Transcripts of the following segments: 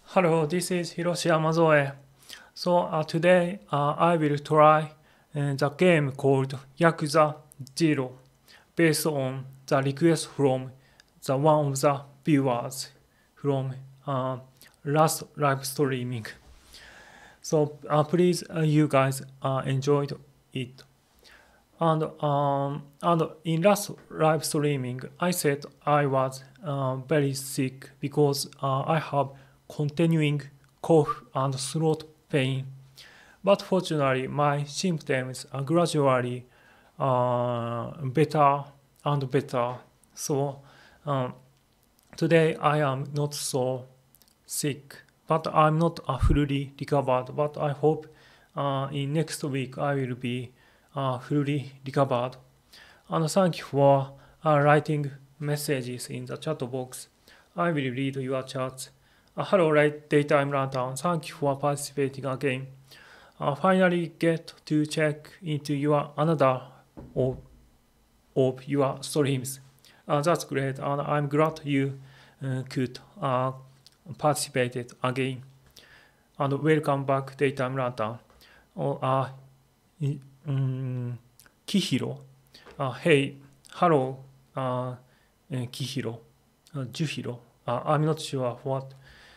Hello, this is Hiroshi Yamazoe. Today I will try the game called Yakuza 0 based on the request from one of the viewers from last live streaming. Please you guys enjoyed it. And in last live streaming, I said I was very sick because I have continuing cough and throat pain. But fortunately, my symptoms are gradually better and better. So today I am not so sick, but I'm not fully recovered. But I hope in next week I will be fully recovered. And thank you for writing messages in the chat box. I will read your chats. Hello, Daytime Lantern. Thank you for participating again. Finally get to check into your another of your streams. That's great, and I'm glad you could participate again. And welcome back, Daytime Lantern. Kihiro. Hey, hello, Kihiro. Juhiro. I'm not sure what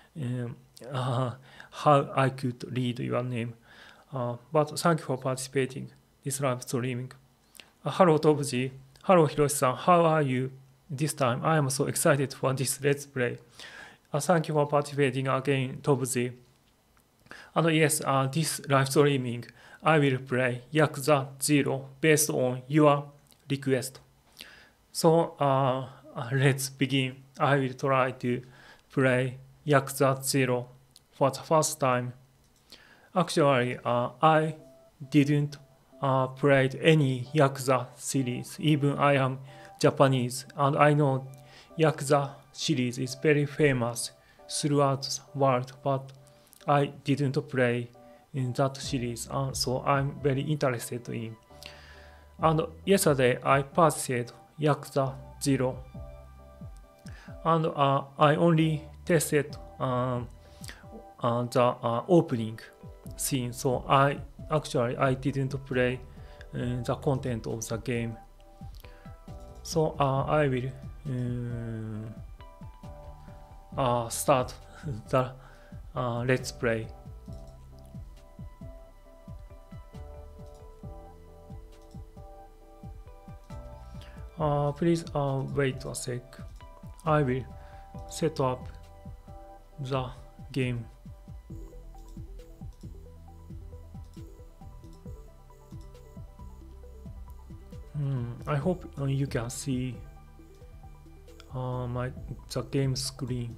how I could read your name. But thank you for participating this live streaming. Hello, Tobji. Hello, Hiroshi-san. How are you this time? I am so excited for this Let's Play. Thank you for participating again, Tobji. And yes, this live streaming, I will play Yakuza 0 based on your request. So let's begin. I will try to play Yakuza 0 for the first time. Actually, I didn't play any Yakuza series, even I am Japanese, and I know Yakuza series is very famous throughout the world, but I didn't play in that series, so I'm very interested in. And yesterday I purchased Yakuza 0, and I only tested the opening scene, so I didn't play the content of the game. So I will start the let's play. Please wait a sec. I will set up the game. I hope you can see the game screen.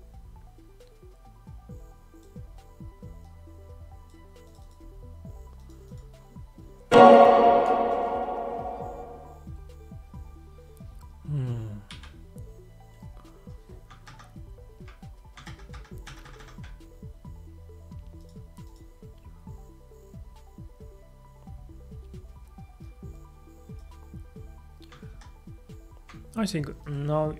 I think now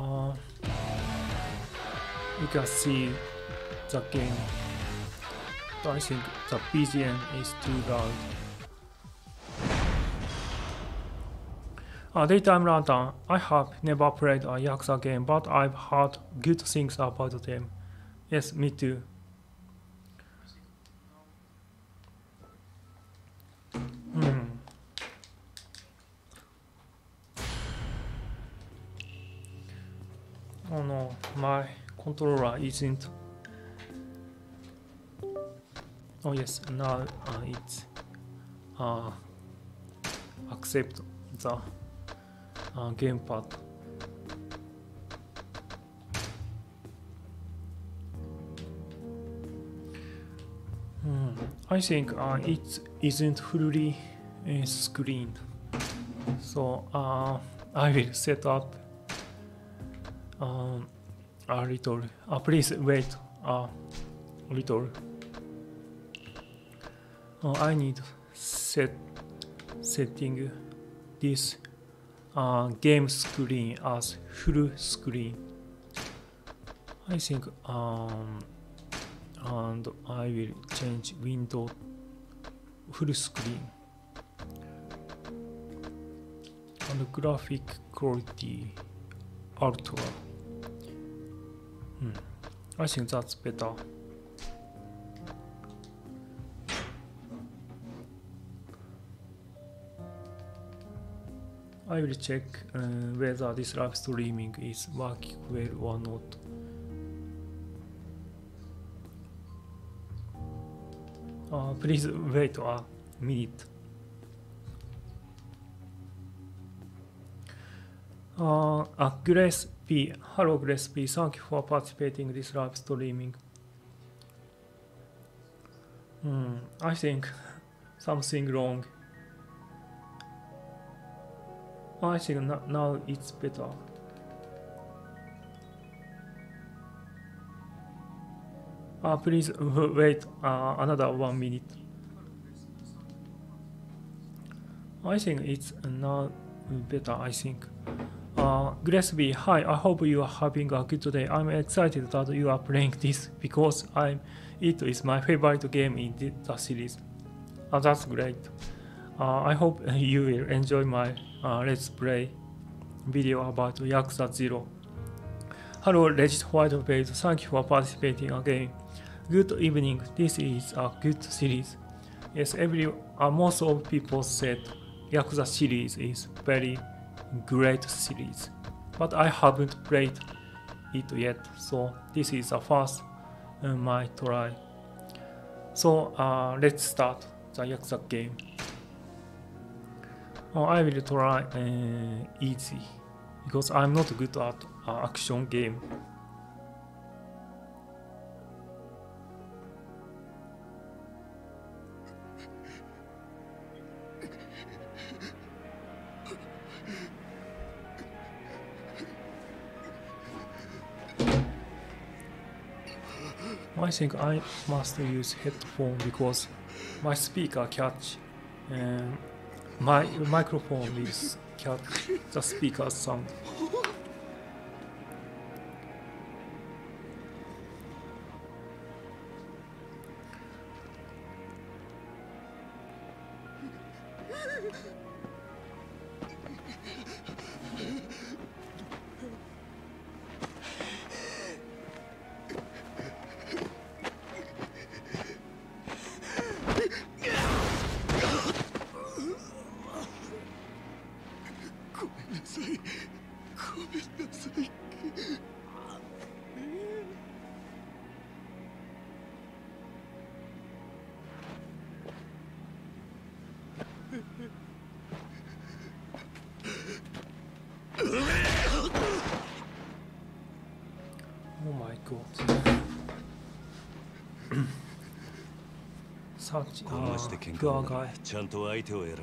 you can see the game. I think the BGM is too loud. Daytime Lantern. I have never played a Yakuza game, but I've heard good things about them. Yes, me too. Oh no, my controller isn't. Oh yes, now it's accept the gamepad. I think it isn't fully screened, so I will set up a little. Please wait a little. I need setting this game screen as full screen. I think and I will change window full screen and graphic quality ultra. I think that's better. I will check whether this live streaming is working well or not. Please wait a minute. Grace P. Hello, Grace P. Thank you for participating in this live streaming. I think something wrong. I think now it's better. Please wait another 1 minute. I think it's now better, I think. Grace B, hi, I hope you are having a good day. I'm excited that you are playing this because it is my favorite game in the series. That's great. I hope you will enjoy my Let's Play video about Yakuza 0. Hello, Legit White Page, thank you for participating again. Good evening, this is a good series. Yes, most of people said Yakuza series is very great series, but I haven't played it yet, so this is the first my try. So let's start the Yakuza game. I will try easy because I'm not good at action game. I think I must use headphone because my speaker catch my microphone is catch the speaker sound. Oh my god. Such a poor guy. ちゃんと相手を選べ。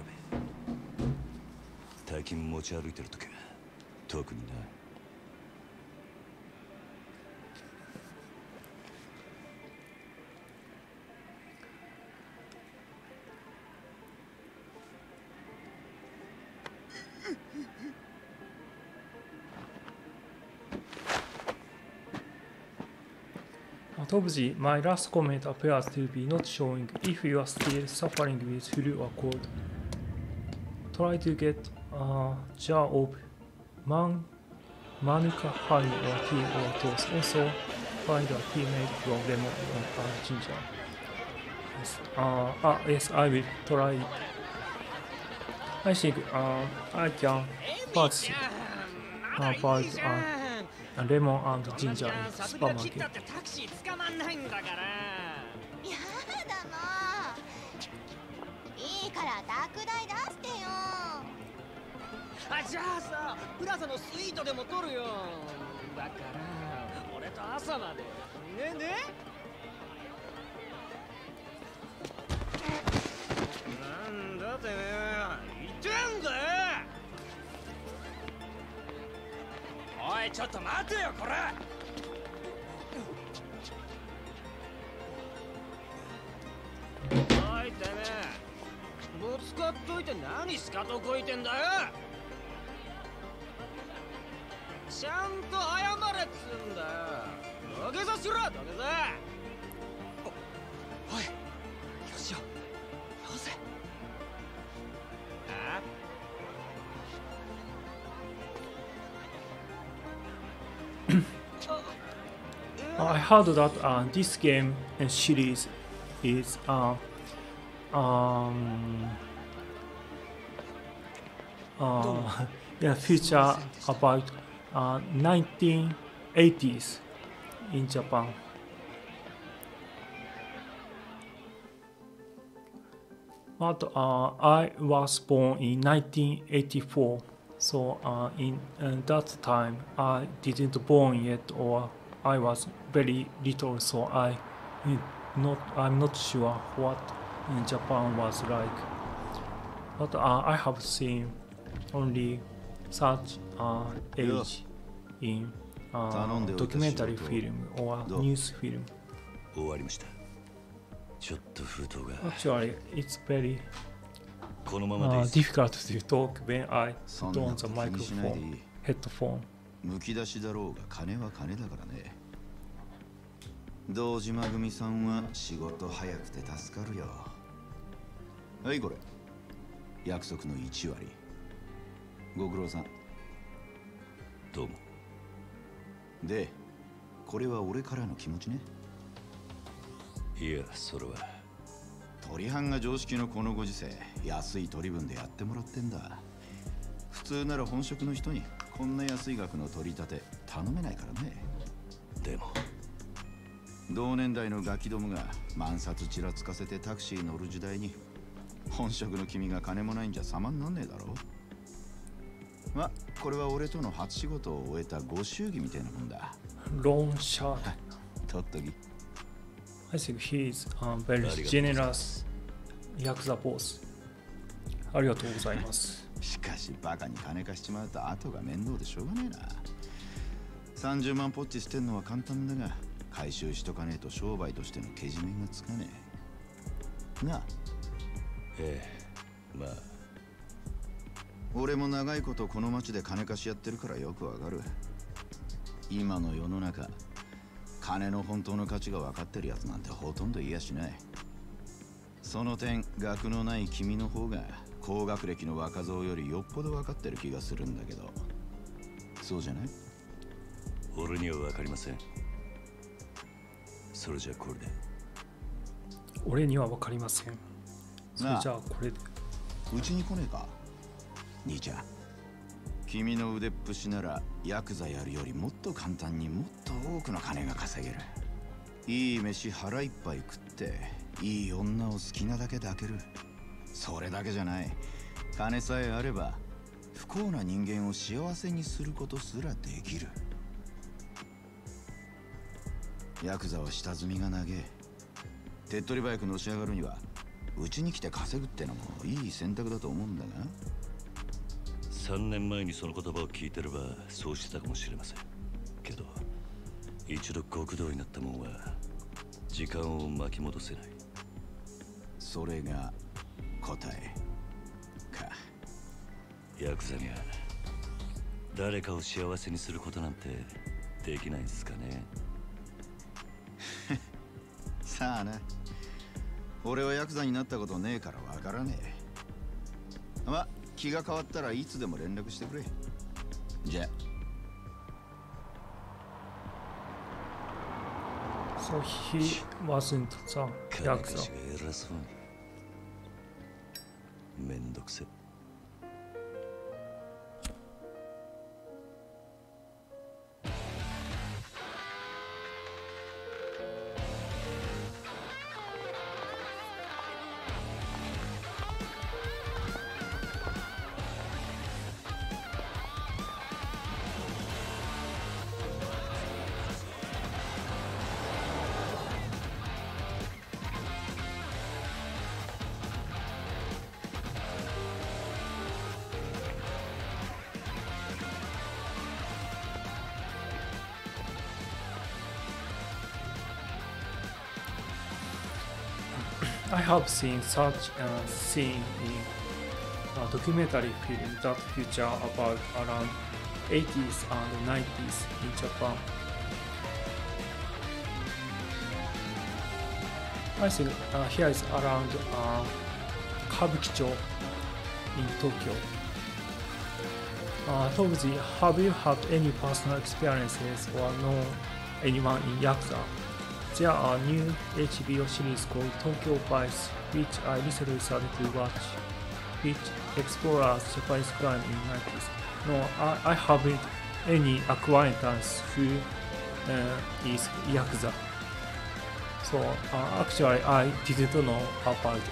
大金持ち歩いてるときは特にな。 Tobji, my last comment appears to be not showing. If you are still suffering with flu or cold, try to get a jar of manuka honey or tea or toast. Also, find a tea made from lemon and ginger. Yes, yes, I will try it. I think I can purchase lemon and ginger in supermarket. タクシー捕まんないんだから。やだもう。いいから宅代出してよ。じゃあさ、プラザのスイートでも取るよ。だから俺と朝まで。ねね。なんだてめえ。言ってんだよ。おい、ちょっと待てよこれ。おいてめえ、ぶつかっといて何スカとこいてんだよ。ちゃんと謝れっつうんだよ。土下座しろ土下座。 I heard that this game and series is in the future about 1980s in Japan. But I was born in 1984, so in that time I didn't born yet, or I was very little, so I'm not sure what in Japan was like. But I have seen only such age in documentary film or news film. 終わりました。ちょっと封筒が。 Actually, it's very このままでいい。 difficult to talk when I put on the microphone, headphone. むき出しだろうが金は金だからね。堂島組さんは仕事早くて助かるよ。はいこれ。約束の1割。ご苦労さん。 どうも。 で、これは俺からの気持ちね。 いや、それは。 取り半が常識のこのご時世、安い取り分でやってもらってんだ。普通なら本職の人にこんな安い額の取り立て頼めないからね。 でも同年代のガキどもが万札ちらつかせてタクシー乗る時代に本職の君が金もないんじゃ様になんねえだろ。ま、これは俺との初仕事を終えたご祝儀みたいなもんだ。 Long shot. 取っとき。 I think he is very generous Yakuza boss. ありがとうございます。 しかしバカに金貸しちまうと後が面倒でしょうがねえな。30万ポッチ捨てんのは簡単だが回収しとかねえと商売としてのけじめがつかねえなあ。 ええ、まあ俺も長いことこの町で金貸しやってるからよくわかる。今の世の中金の本当の価値が分かってるやつなんてほとんどいやしない。その点学のない君の方が高学歴の若造よりよっぽど分かってる気がするんだけど、そうじゃない？ 俺には分かりません。それじゃこれで。 俺には分かりません。それじゃあこれで。 うちに来ねえか兄ちゃん。君の腕っぷしならヤクザやるよりもっと簡単にもっと多くの金が稼げる。いい飯腹いっぱい食っていい女を好きなだけ抱ける。それだけじゃない、金さえあれば不幸な人間を幸せにすることすらできる。ヤクザは下積みが長え。手っ取り早くのし上がるにはうちに来て稼ぐってのもいい選択だと思うんだが。 3年前にその言葉を聞いてればそうしてたかもしれませんけど、一度極道になったもんは時間を巻き戻せない。 それが答えか。 ヤクザには誰かを幸せにすることなんてできないんですかね。 さあな、俺はヤクザになったことねえからわからねえ。ま、気が変わったらいつでも連絡してくれ。じゃあ。 So he wasn't the 金 Yakuza. 貸しが偉そうに。めんどくせ。 I have seen such a scene in a documentary film that feature about around 80s and 90s in Japan. I think here is around Kabukicho in Tokyo. Tobuji, have you had any personal experiences or know anyone in Yakuza. There are new HBO series called Tokyo Vice, which I recently started to watch, which explores Japanese crime in 90s. No, I haven't any acquaintance who is Yakuza. So actually I didn't know about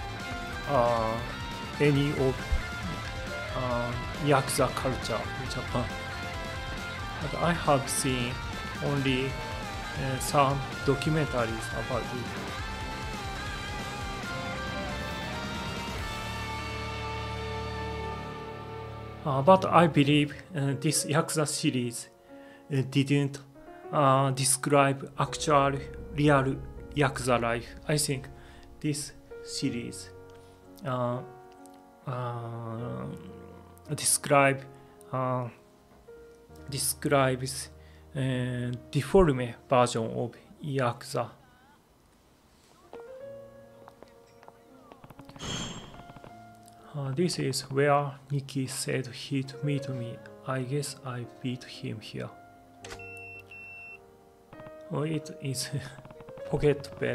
any of Yakuza culture in Japan. But I have seen only some documentaries about it. But I believe this Yakuza series didn't describe actual real Yakuza life. I think this series describes deformed version of Yakuza. This is where Nikki said he'd meet me. I guess I beat him here. Oh, it is Pocket Bell.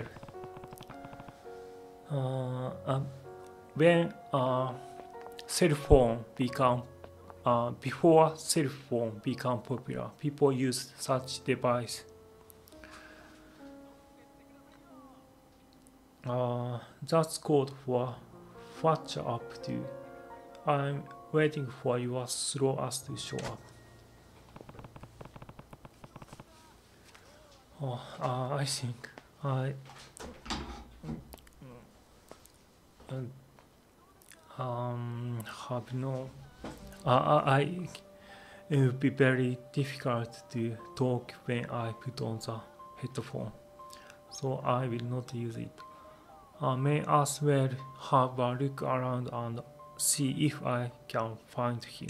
When cell phone become before cell phone become popular, people used such device. That's code for Watch Up to. I'm waiting for your slow ass to show up. I think I have no. It would be very difficult to talk when I put on the headphone, so I will not use it. May as well have a look around and see if I can find him.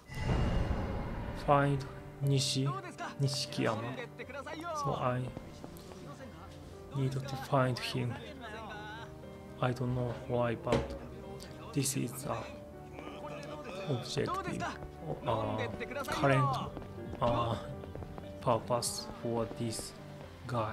Find Nishikiyama. So I need to find him. I don't know why, but this is the objective, current purpose for this guy.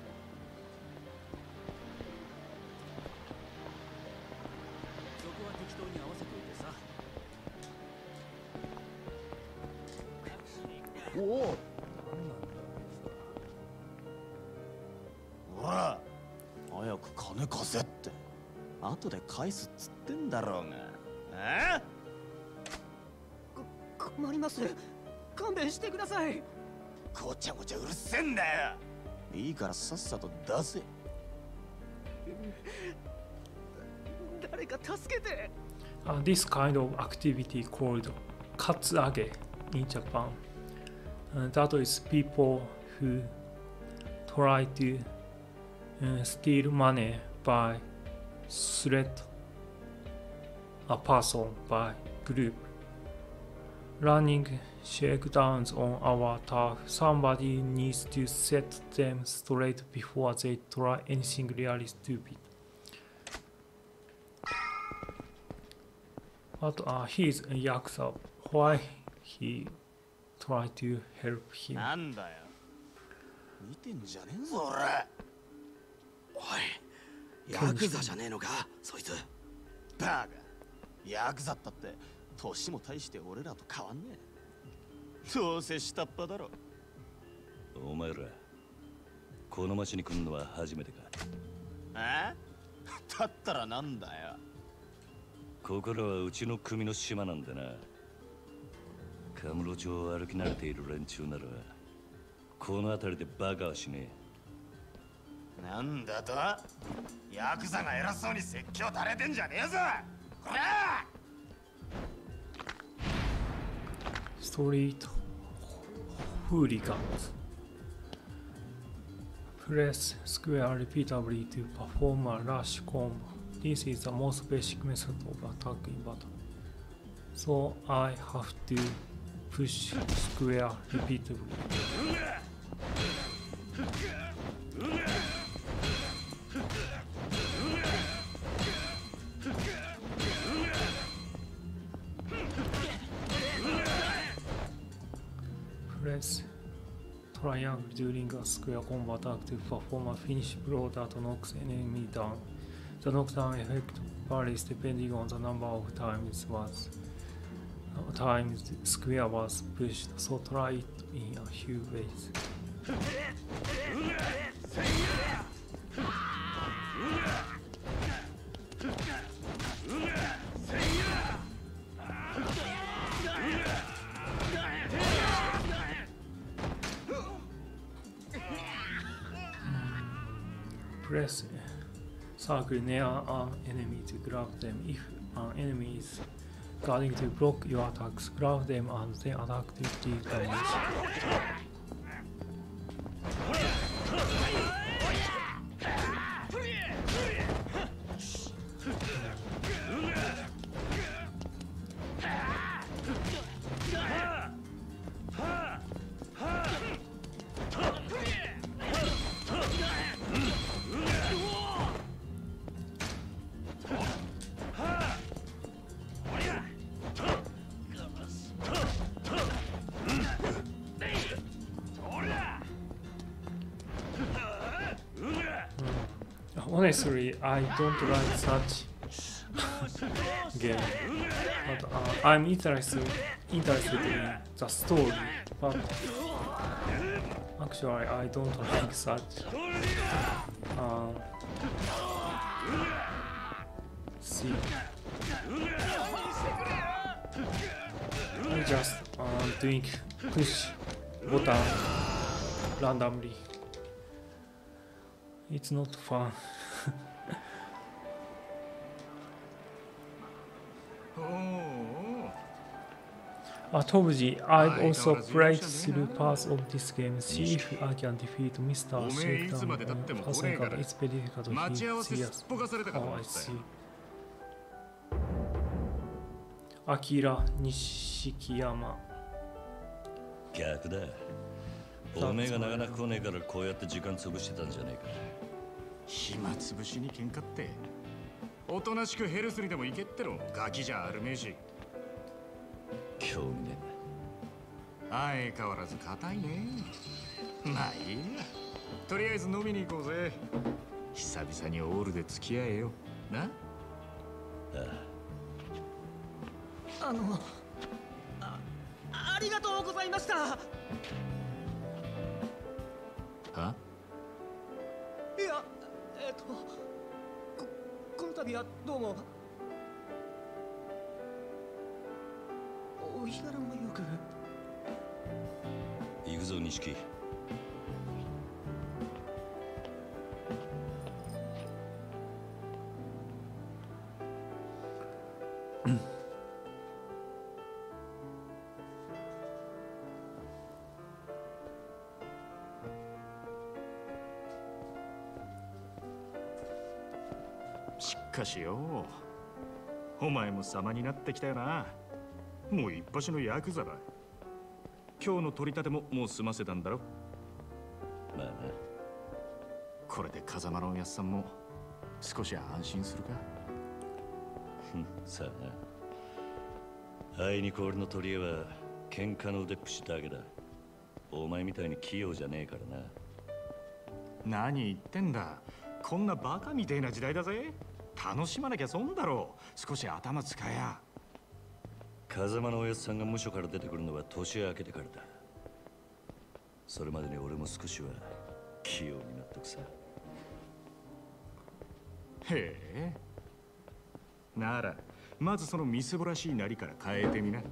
ほら、早く金貸せって。後で返すっつってんだろうが。 困ります。勘弁してください。 ごちゃごちゃうるせえんだよ。いいからさっさと出せ。 誰か助けて。 This kind of activity called katsage in Japan. That is people who try to steal money by threat a person by group. Running shakedowns on our turf, somebody needs to set them straight before they try anything really stupid. But he is a Yakuza. Why he try to help him? なんだよ。見てんじゃねえぞ俺。 おい、ヤクザじゃねえのか、そいつ。 バカ。ヤクザったって年も大して俺らと変わんねえ。どうせ下っ端だろ。 お前らこの町に来んのは初めてか。 だったらなんだよ。 ここらはうちの組の島なんでな。カムロ町を歩き慣れている連中ならこの辺りでバカはしねえ。なんだと？ヤクザが偉そうに説教垂れてんじゃねえぞ。こら Street hooligans. Press square repeatedly to perform a rush combo. This is the most basic method of attack in battle. So I have to push square repeatedly. Press triangle during a square combat act to perform a finish blow that knocks enemy down. The knockdown effect varies depending on the number of times square was pushed, so try it in a few ways. Press circle near an enemy to grab them. If an enemy is guarding to block your attacks, grab them and then attack to deal damage. Honestly, I don't like such game, but I'm interested in the story. But actually, I don't like such. See, I just doing push button randomly. It's not fun. Tobuji, I've also played through parts of this game. See if I can defeat Mr. Shakedown on first encounter. It's very difficult to hit serious. Oh, I see. Akira Nishikiyama. 逆だ。おめえがなかなか来ねえからこうやって時間潰してたんじゃねえか。 暇つぶしに喧嘩って。おとなしくヘルスにでも行けってろ。ガキじゃあるめえし。興味ねえな。相変わらず硬いね。まあいいや。とりあえず飲みに行こうぜ。久々にオールで付き合えよ。な。 ありがとうございました。 はいや、この度はどうも。お日柄もよく。 行くぞ錦。 しかしよ、お前も様になってきたよな。もう一発のヤクザだ。今日の取り立てももう済ませたんだろ。 まあな。 これで風間のおやっさんも少し安心するか。 さあな。あいにく俺の取り柄は喧嘩の腕っぷしだけだ。お前みたいに器用じゃねえからな。何言ってんだ。こんなバカみてえな時代だぜ。楽しまなきゃ損だろう。少し頭使えや。 風間のおやっさんが無所から出てくるのは年明けてからだ。それまでに俺も少しは器用になってくさ。 へえ。ならまずそのみすぼらしいなりから変えてみな。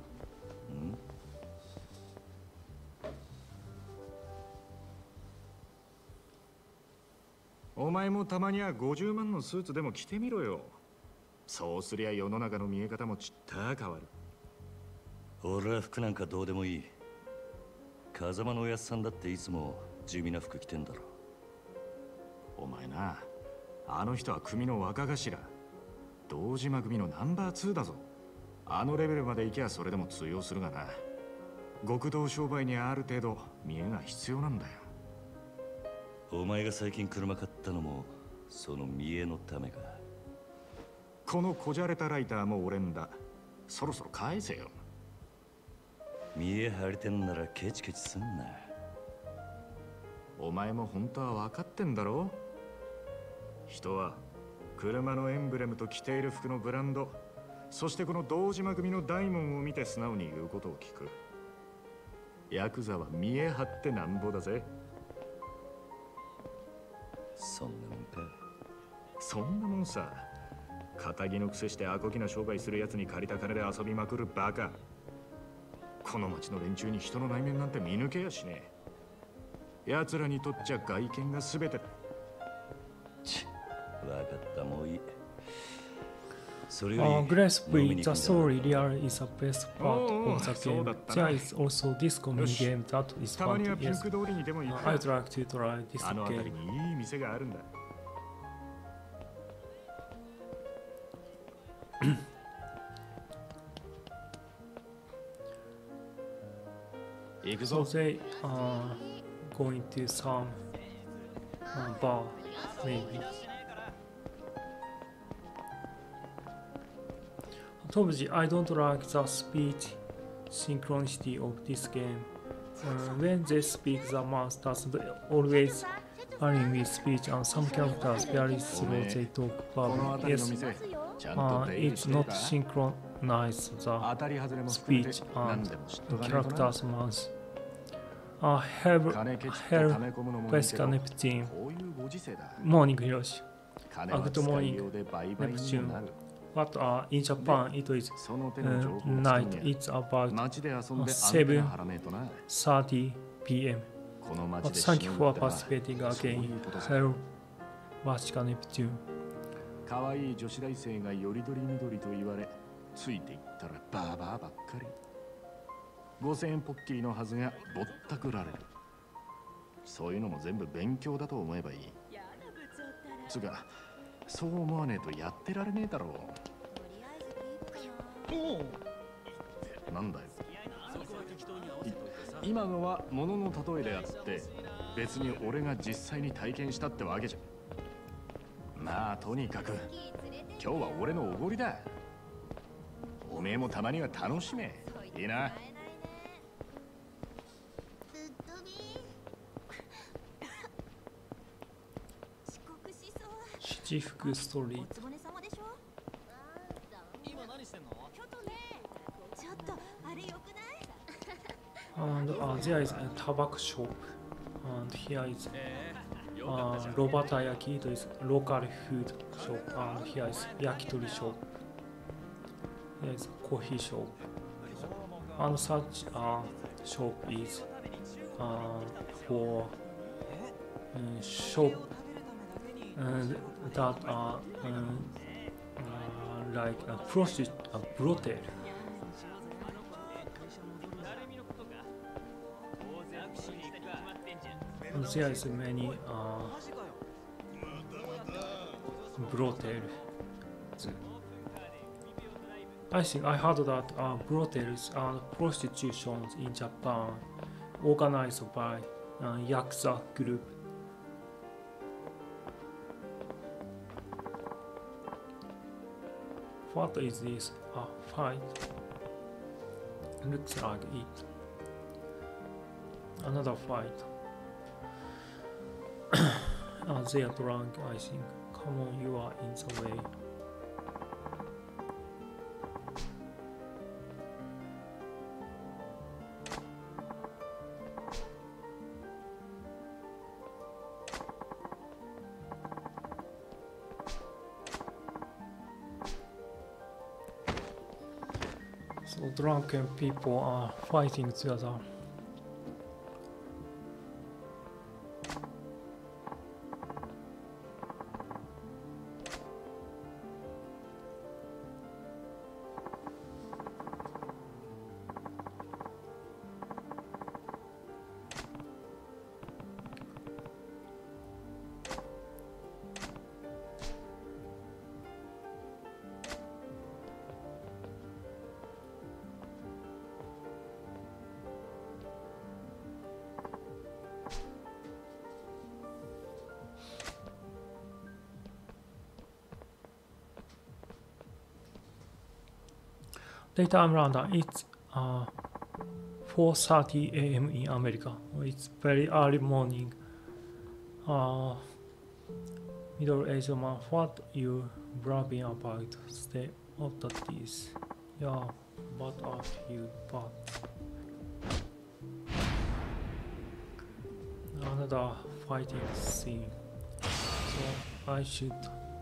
お前もたまには50万のスーツでも着てみろよ。そうすりゃ世の中の見え方もちった変わる。 俺は服なんかどうでもいい。風間のおやっさんだっていつも地味な服着てんだろ。 お前な、あの人は組の若頭。堂島組のナンバー2だぞ。あのレベルまで行きゃそれでも通用するがな。極道商売にある程度見えが必要なんだよ。 お前が最近車買ったのもその見栄のためか。 このこじゃれたライターも俺んだ。そろそろ返せよ。 見栄張りてんならケチケチすんな。 お前も本当は分かってんだろ。人は車のエンブレムと着ている服のブランド、そしてこの堂島組の大門を見て素直に言うことを聞く。ヤクザは見え張ってなんぼだぜ。 そんなもんか。 そんなもんさ。仇の癖してアコギな商売するやつに借りた金で遊びまくるバカ。この町の連中に人の内面なんて見抜けやしねえ。奴らにとっちゃ外見が全てだ。 ち、わかった、もういい。それより、 Gracefully, the story really is the best part of the game. There is also this comedy game that is たま fun に to はピン yes. ク通りにでも行く。 I'd like to try this あの辺り game. にいい店があるんだ。行く So ぞ。 they are going to some bar, maybe. トムジ I don't like the speech synchronicity of this game. When they speak, the mouth doesn't always align with speech, and some characters very slow they talk. この But 辺りの yes, 店、ちゃんと出入り it's してる not か。 synchronized 当 the たり外れも含めて speech 何 and でも知っとかねえとな。 characters' mouths. Have 金ケチって Hell 溜め込むのもいいけ Jessica ど、 Neptune. こういうご時世だ。 Morning, Hiroshi. 金は使いようで売買にもなる。 But in Japan, it is その手の情報を night. つかみ It's about 街で遊んでアンテ 7 ナ張らねえとな。 30 p.m. この街 But で thank you 忍 for ぶってのは participating そうい again. うことさ。 Hello, Jessica Neptune. 可愛い女子大生がよりどりみどりと言われ、ついていったらバーバーばっかり。5000円ポッキリのはずがぼったくられる。そういうのも全部勉強だと思えばいい。つうか、そう思わねえとやってられねえだろう。なんだよ。今のは物の例えであって、別に俺が実際に体験したってわけじゃ。まあとにかく今日は俺のおごりだ。おめえもたまには楽しめ。いいな。 七福ストリート。And there is a tobacco shop. And here is Robatayaki. It is local food shop. And here is yakitori shop. There is coffee shop. And such shop is for shop that are like a brothel. There is many brothels. I think I heard that brothels and prostitution in Japan organized by Yakuza group. What is this? A fight. Looks like it. Another fight. They are drunk, I think. Come on, you are in the way. So drunken people are fighting together. Daytime London, it's 4:30 a.m. in America. It's very early morning Middle-aged man, what you bragging about? Stay off the teeth. Yeah, what are you bad? Another fighting scene. So I should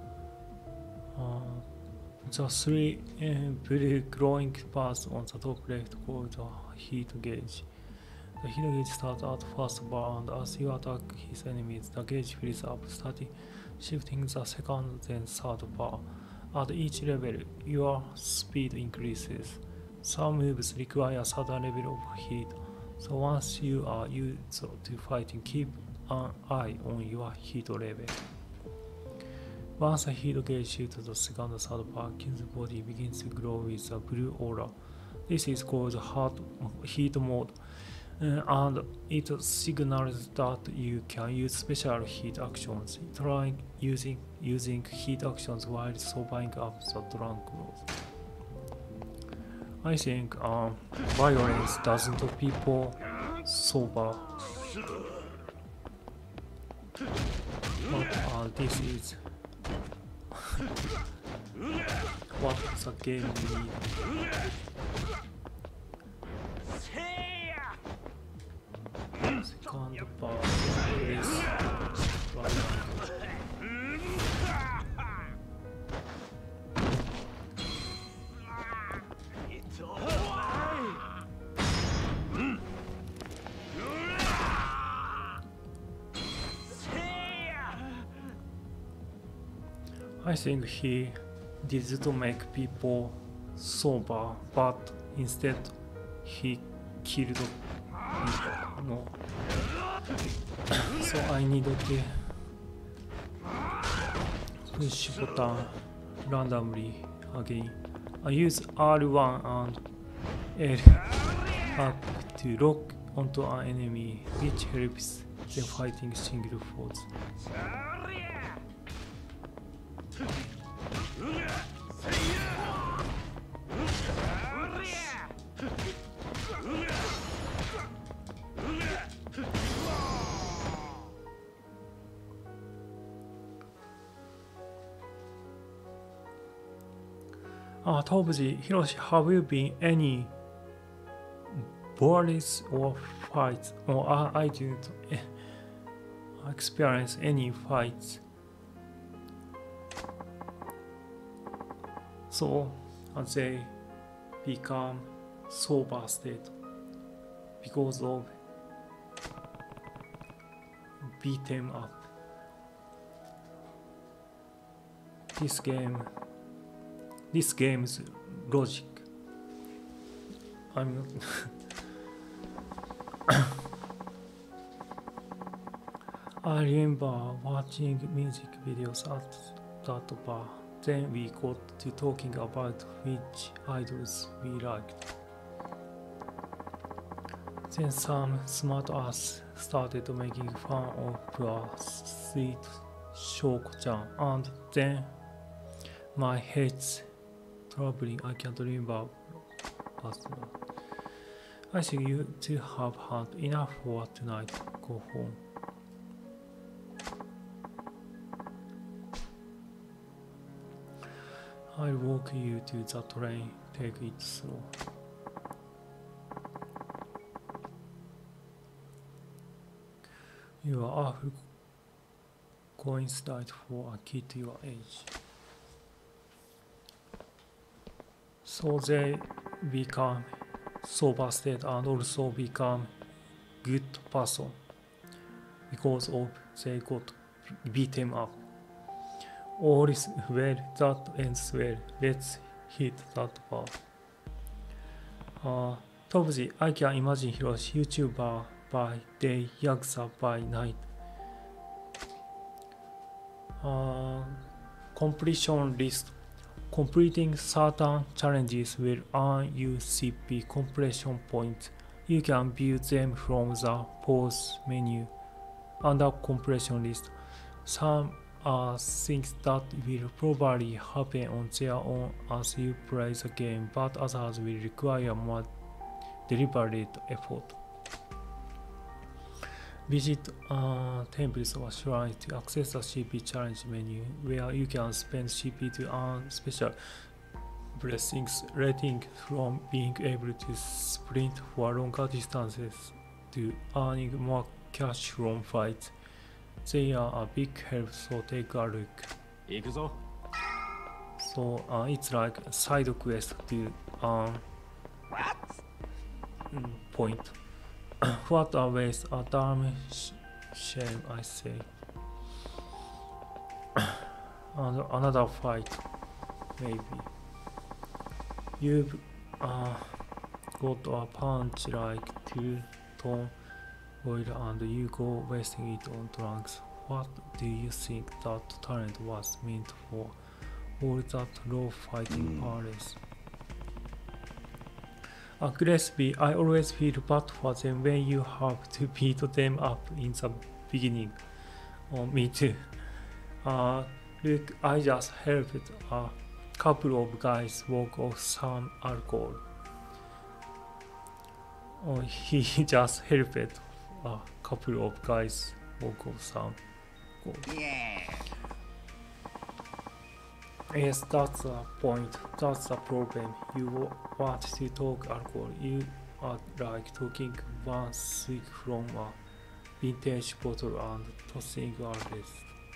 the three very glowing bars on the top left called the heat gauge. The heat gauge starts at first bar, and as you attack his enemies, the gauge fills up, starting shifting the second then third bar. At each level, your speed increases. Some moves require a certain level of heat, so once you are used to fighting, keep an eye on your heat level. Once the heat gauge shifts to the second or third bar, King's body begins to glow with a blue aura. This is called heat mode, and it signals that you can use special heat actions. Try using heat actions while sobering up the drunk growth. I think violence doesn't make people sober. But this is what the game needs. Second part is violent. I think he did to make people sober, but instead he killed people. No. So I needed to push button randomly again. I use R1 and L up to lock onto an enemy, which helps them fighting single foes. Tobuji, Hiroshi, have you been any battles or fights? Or I didn't experience any fights. So they become sober state because of beat them up. This game's logic. I'm not I remember watching music videos at that bar. Then we got to talking about which idols we liked. Then some smart ass started making fun of our sweet Shoko-chan, and then my head's troubling. I can't remember past that. I think you two have had enough for tonight. Go home. I'll walk you to the train. Take it slow. You are awful coincident for a kid your age. So they become sober state and also become good person because of they got beaten up. All is well that ends well. Let's hit that bar. Tobuji, I can imagine Hiroshi, YouTuber by day, Yakuza by night. Completion list. Completing certain challenges will earn you CP completion points. You can view them from the pause menu under completion list. Some are things that will probably happen on their own as you play the game, but others will require more deliberate effort. Visit temples or shrines to access the CP challenge menu, where you can spend CP to earn special blessings, ranging from being able to sprint for longer distances to earning more cash from fights. They are a big help, so take a look. 行くぞ。 So it's like a side quest to point. What a waste, a damn shame, I say. And another fight, maybe. You've got a punch like 2-ton oil and you go wasting it on drunks. What do you think that talent was meant for? All that low fighting powers. Aggressively, I always feel bad for them when you have to beat them up in the beginning. Oh, me too. Look, I just helped a couple of guys walk off some alcohol. Oh, he just helped a couple of guys walk off some alcohol. Yes, that's the point. That's the problem. You want to talk alcohol. You are like talking one swig from a vintage bottle and tossing a rest.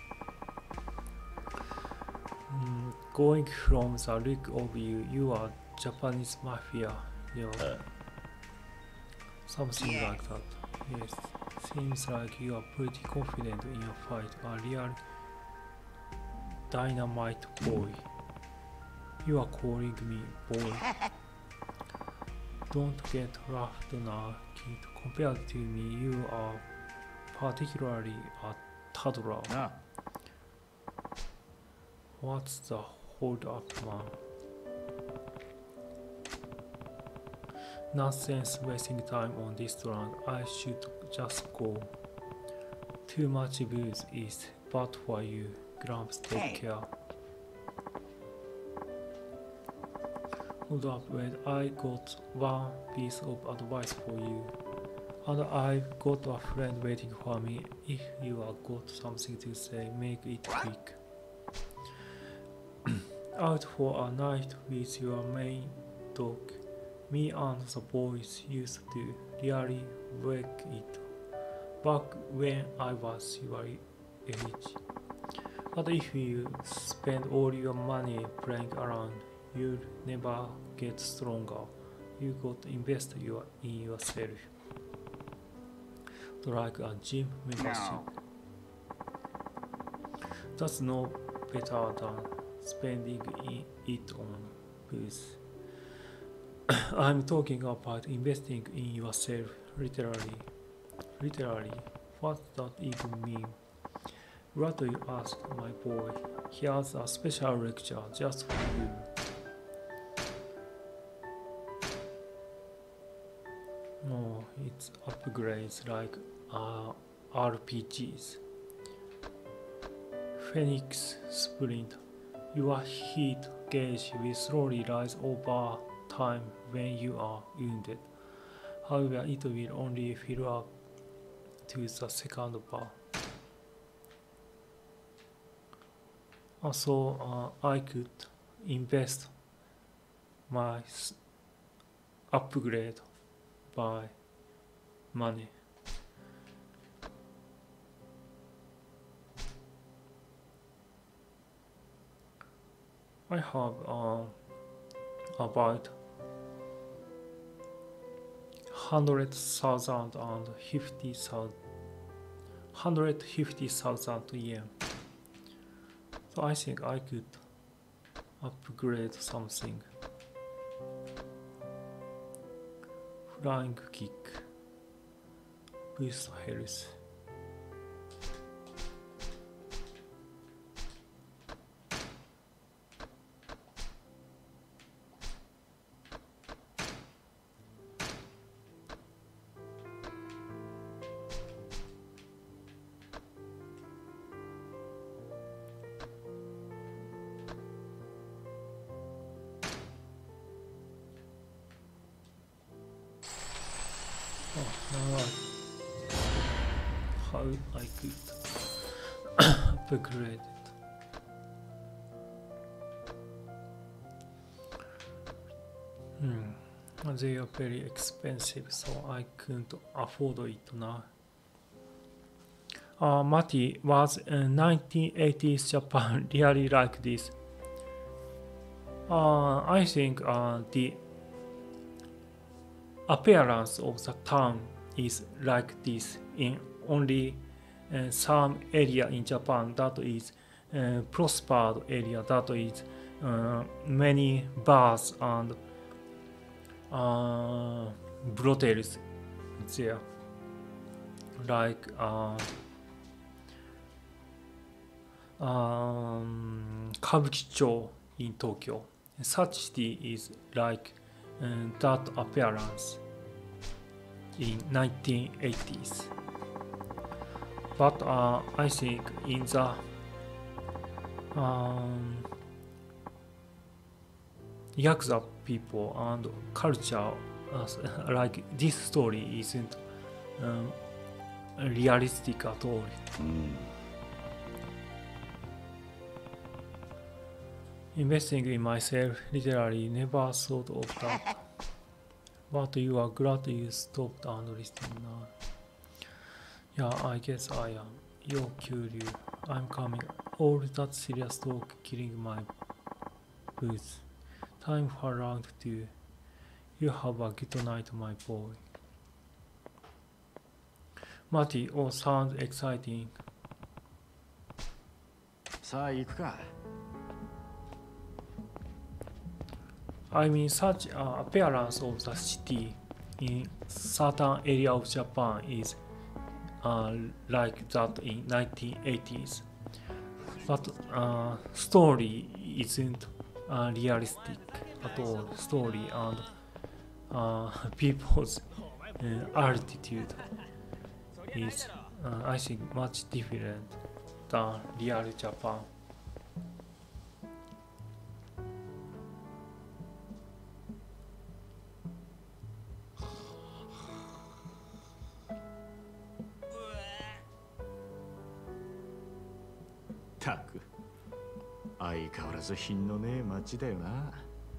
Going from the look of you, you are Japanese mafia. You know, something like that. Yes, seems like you are pretty confident in a fight. A real dynamite boy. You are calling me boy. Don't get laughed now, kid. Compared to me, you are particularly a toddler. What's the hold up, man? Nonsense wasting time on this drunk. I should just go. Too much booze is bad for you. Gramps, take care. Hold up, wait, I got one piece of advice for you. And I've got a friend waiting for me. If you have got something to say, make it quick. Out for a night with your main dog. Me and the boys used to really work it back when I was your age. But if you spend all your money playing around, you'll never get stronger. You got to invest in yourself. Like a gym membership. That's no better than spending it on booze. I'm talking about investing in yourself, literally. Literally, what does that even mean? What do you ask, my boy? Here's a special lecture just for you. No, it's upgrades like RPGs. Phoenix Sprint. Your heat gauge will slowly rise over time when you are wounded. However, it will only fill up to the second bar. Also, I could invest my upgrade by money. I have about 150,000 yen. So I think I could upgrade something. Flying kick, boost health. speculated. They are very expensive, so I couldn't afford it now. Mati, was 1980s Japan really like this? I think the appearance of the town is like this in only some area in Japan that is prospered area, that is many bars and brothels there, like Kabukicho in Tokyo. Such city is like that appearance in 1980s. But I think in the Yakuza people and culture, like this story isn't realistic at all. Investing in myself literally never thought of that. But you are glad you stopped and listened now. Yeah, I guess I am. Yo, Kyuryu, I'm coming. All that serious talk killing my boots. Time for round 2. You have a good night, my boy. Mati, oh, sounds exciting. さあ行くか。 I mean, such appearance of the city in certain area of Japan is like that in 1980s. But story isn't realistic at all. Story and people's attitude is, I think, much different than real Japan. たく相変わらず品のねえ街だよな。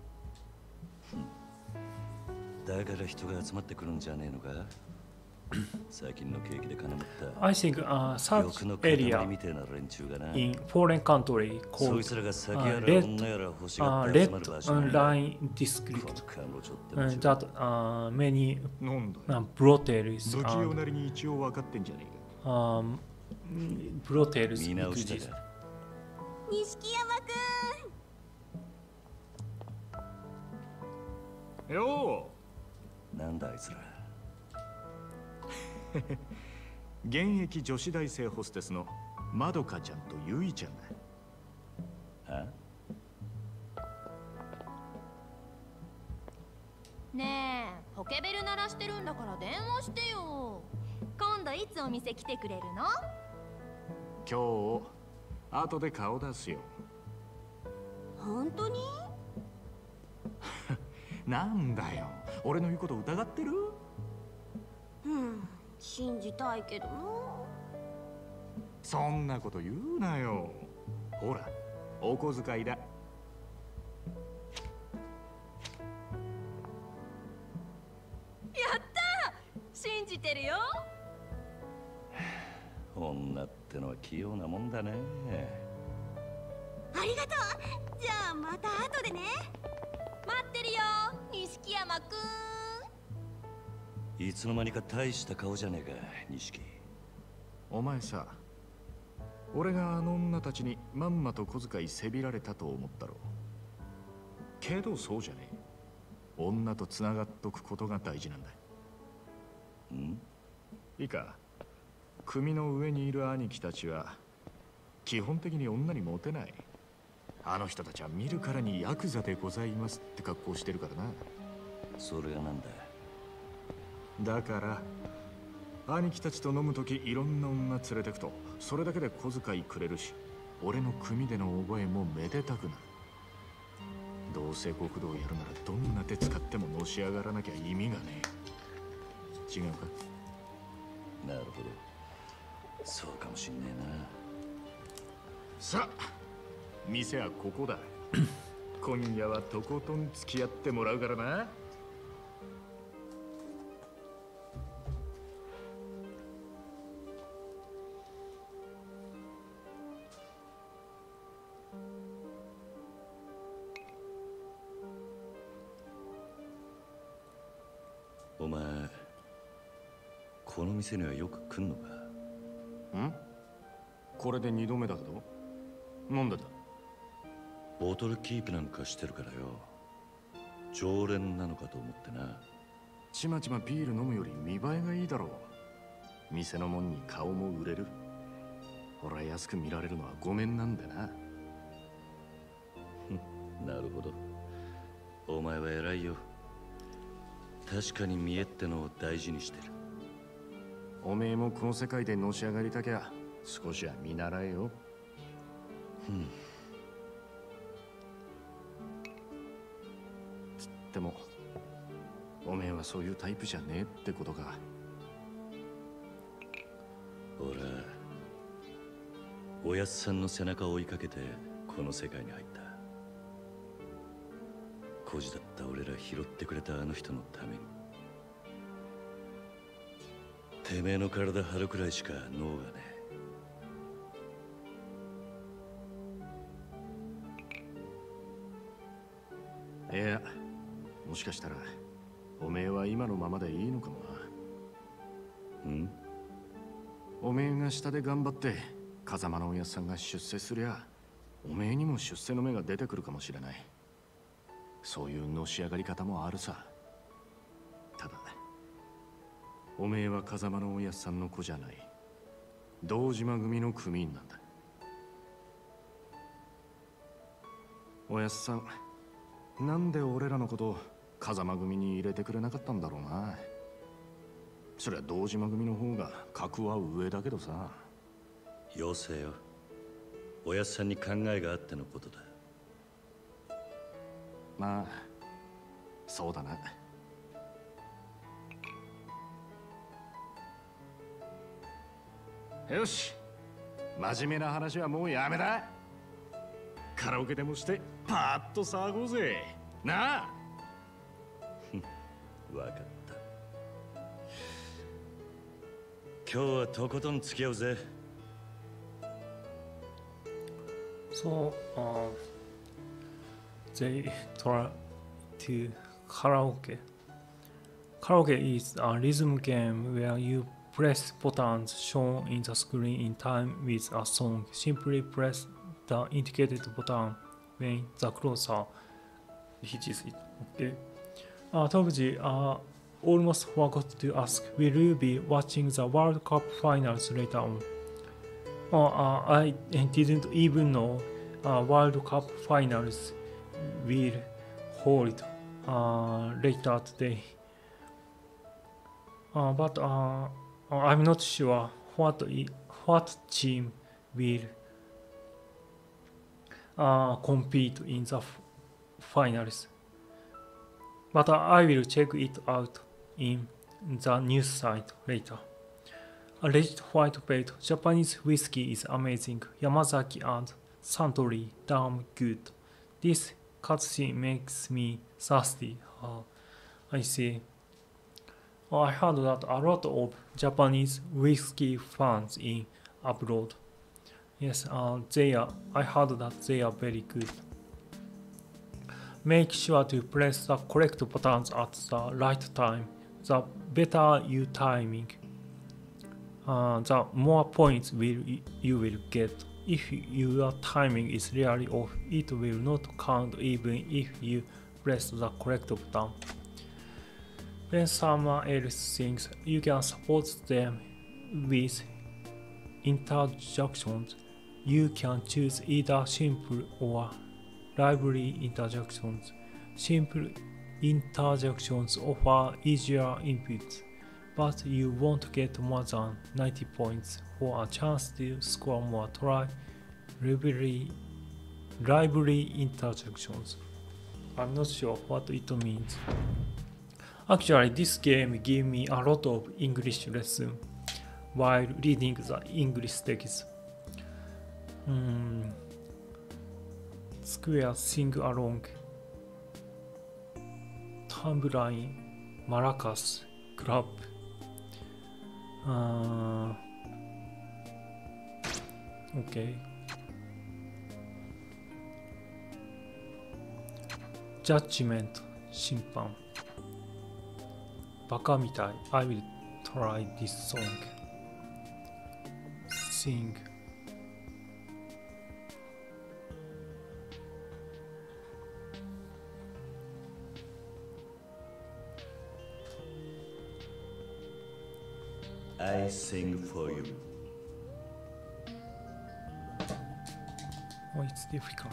だから人が集まってくるんじゃねえのか。最近の景気で金持った I think such area in foreign country called red line district that many brothels brothels exist. 錦山くん。よう。なんだあいつら。 現役女子大生ホステスのまどかちゃんとゆいちゃんだ。 は？ ねえ、ポケベル鳴らしてるんだから電話してよ。今度いつお店来てくれるの？ 今日後で顔出すよ。 本当に？ なんだよ、俺の言うこと疑ってる？ 信じたいけどな。 そんなこと言うなよ。ほら、お小遣いだ。やった！信じてるよ。 女ってのは器用なもんだね。 ありがとう。じゃあまた後でね。待ってるよ、錦山くん。 いつの間にか大した顔じゃねえか、錦。 お前さ、俺があの女たちにまんまと小遣いせびられたと思ったろ。けどそうじゃねえ。女とつながっとくことが大事なんだ。いいか、組の上にいる兄貴たちは基本的に女にモテない。あの人たちは見るからにヤクザでございますって格好してるからな。 それがなんだ。 だから兄貴たちと飲むときいろんな女連れてくとそれだけで小遣いくれるし、俺の組での覚えもめでたくなる。どうせ極道やるならどんな手使ってものし上がらなきゃ意味がねえ。違うか？ なるほど、そうかもしんねえな。 さあ、店はここだ。今夜はとことん付き合ってもらうからな。 お前、この店にはよく来んのか？ ん？これで2度目だけど。なんでだ？ ボトルキープなんかしてるからよ。常連なのかと思ってな。 ちまちまビール飲むより見栄えがいいだろう。店のもんに顔も売れる。俺は安く見られるのはごめんなんでな。 なるほど。お前は偉いよ。確かに見栄ってのを大事にしてる。 おめえもこの世界でのし上がりたきゃ少しは見習えよ。つってもおめえはそういうタイプじゃねえってことか。 俺はおやっさんの背中を追いかけてこの世界に入った。孤児だった俺ら拾ってくれたあの人のために。てめえの体張るくらいしか脳がねえ。いや、もしかしたらおめえは今のままでいいのかもな。おめえが下で頑張って風間のおやっさんが出世すりゃ、おめえにも出世の芽が出てくるかもしれない。そういうのし上がり方もあるさ。ただおめえは風間のおやっさんの子じゃない。堂島組の組員なんだ。おやっさん、なんで俺らのこと風間組に入れてくれなかったんだろうな。そりゃ堂島組の方が格は上だけどさ。 よせよ。おやっさんに考えがあってのことだ。 まあそうだな。よし、真面目な話はもうやめだ。カラオケでもしてパーッと騒ごうぜなあ。 わかった。今日はとことん付き合うぜ。 So, they try to karaoke. Karaoke is a rhythm game where you press buttons shown in the screen in time with a song. Simply press the indicated button when the closer hits it. Okay. Tobuji, almost forgot to ask, will you be watching the World Cup finals later on? I didn't even know World Cup finals will hold later today. But I'm not sure what team will compete in the finals. But I will check it out in the news site later. A legit white plate Japanese whiskey is amazing. Yamazaki and Suntory damn good. This cutscene makes me thirsty. I see. I heard that a lot of Japanese whiskey fans in abroad. Yes, I heard that they are very good. Make sure to press the correct buttons at the right time. The better your timing, the more points you will get. If your timing is really off, it will not count even if you press the correct button. When someone else sings, you can support them with interjections. You can choose either simple or lively interjections. Simple interjections offer easier inputs, but you won't get more than 90 points for a chance to score more. Try lively interjections. I'm not sure what it means. Actually, this game gave me a lot of English lessons while reading the English text. Square Sing Along, Tambourine, Maracas, Club. Okay. Judgment, 審判。バカみたい。I will try this song. Sing. I sing for you. Oh, it's difficult.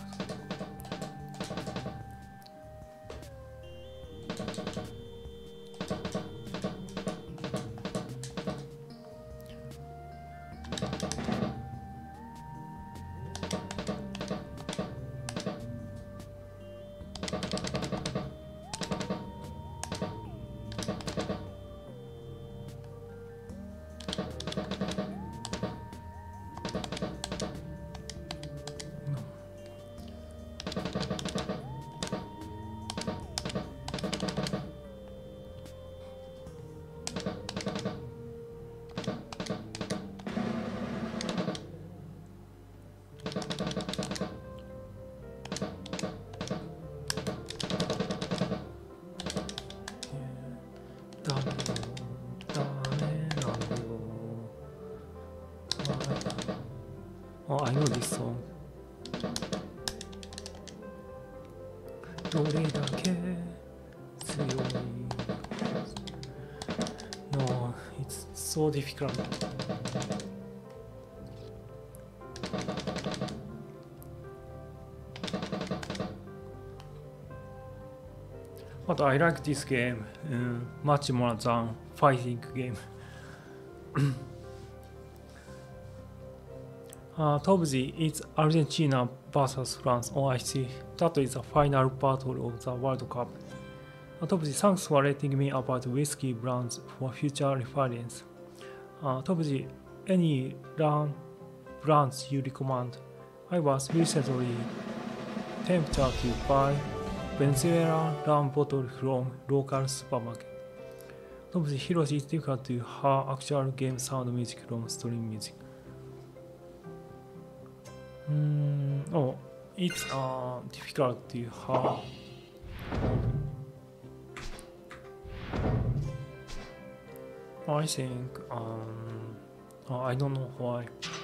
Oh, I know this song. どれだけ強い No, it's so difficult. But I like this game much more than fighting game. トブジ is Argentina vs France. Oh, I see. That is the final battle of the World Cup. トブジ thanks for letting me about whiskey brands for future reference. トブジ any brands you recommend? I was recently tempted to buy Venezuelan rum bottle from local supermarket. トブジ Hiroshi is difficult to hear actual game sound music from stream music. Oh, it's difficult to have. I think I don't know why.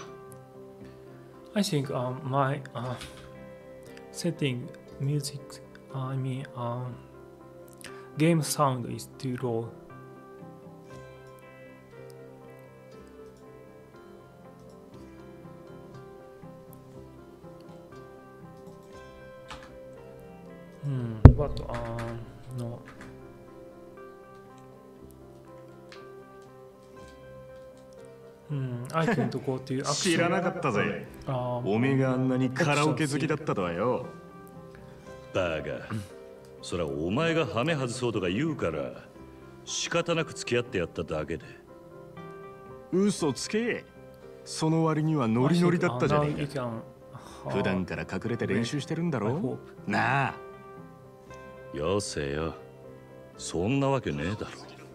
I think my setting music, I mean game sound is too low. But no. I couldn't go to action. 知らなかったぜ。おめえがあんなにカラオケ好きだったとはよ。 バカ。それはお前がハメ外そうとか言うから仕方なく付き合ってやっただけで。 嘘つけ。その割にはノリノリだったじゃねえか。普段から隠れて練習してるんだろ。なあ。 よせよ。そんなわけねえだろ。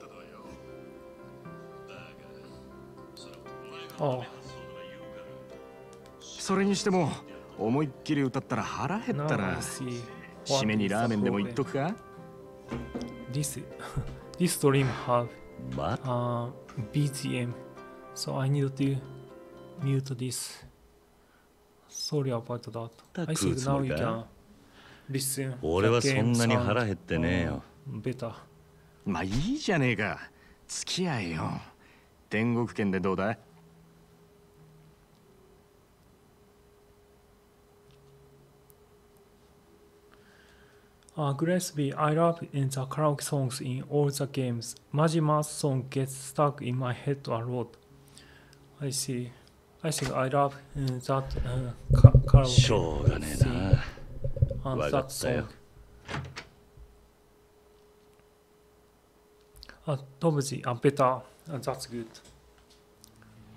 それにしても思いっきり歌ったら腹減ったら締めにラーメンでも言っとくか。 This stream have BGM, so I need to mute this. Sorry about that. I think now you can listen. 俺はそんなに腹減ってねえよ。 Better. まあいいじゃねえか。付き合えよ。天国圏でどうだ。 Gillespie, I love in the karaoke songs in all the games. Majima's song gets stuck in my head a lot. I see. I think I love that karaoke. しょうがねえな。 And that song. トムジ、better. That's good.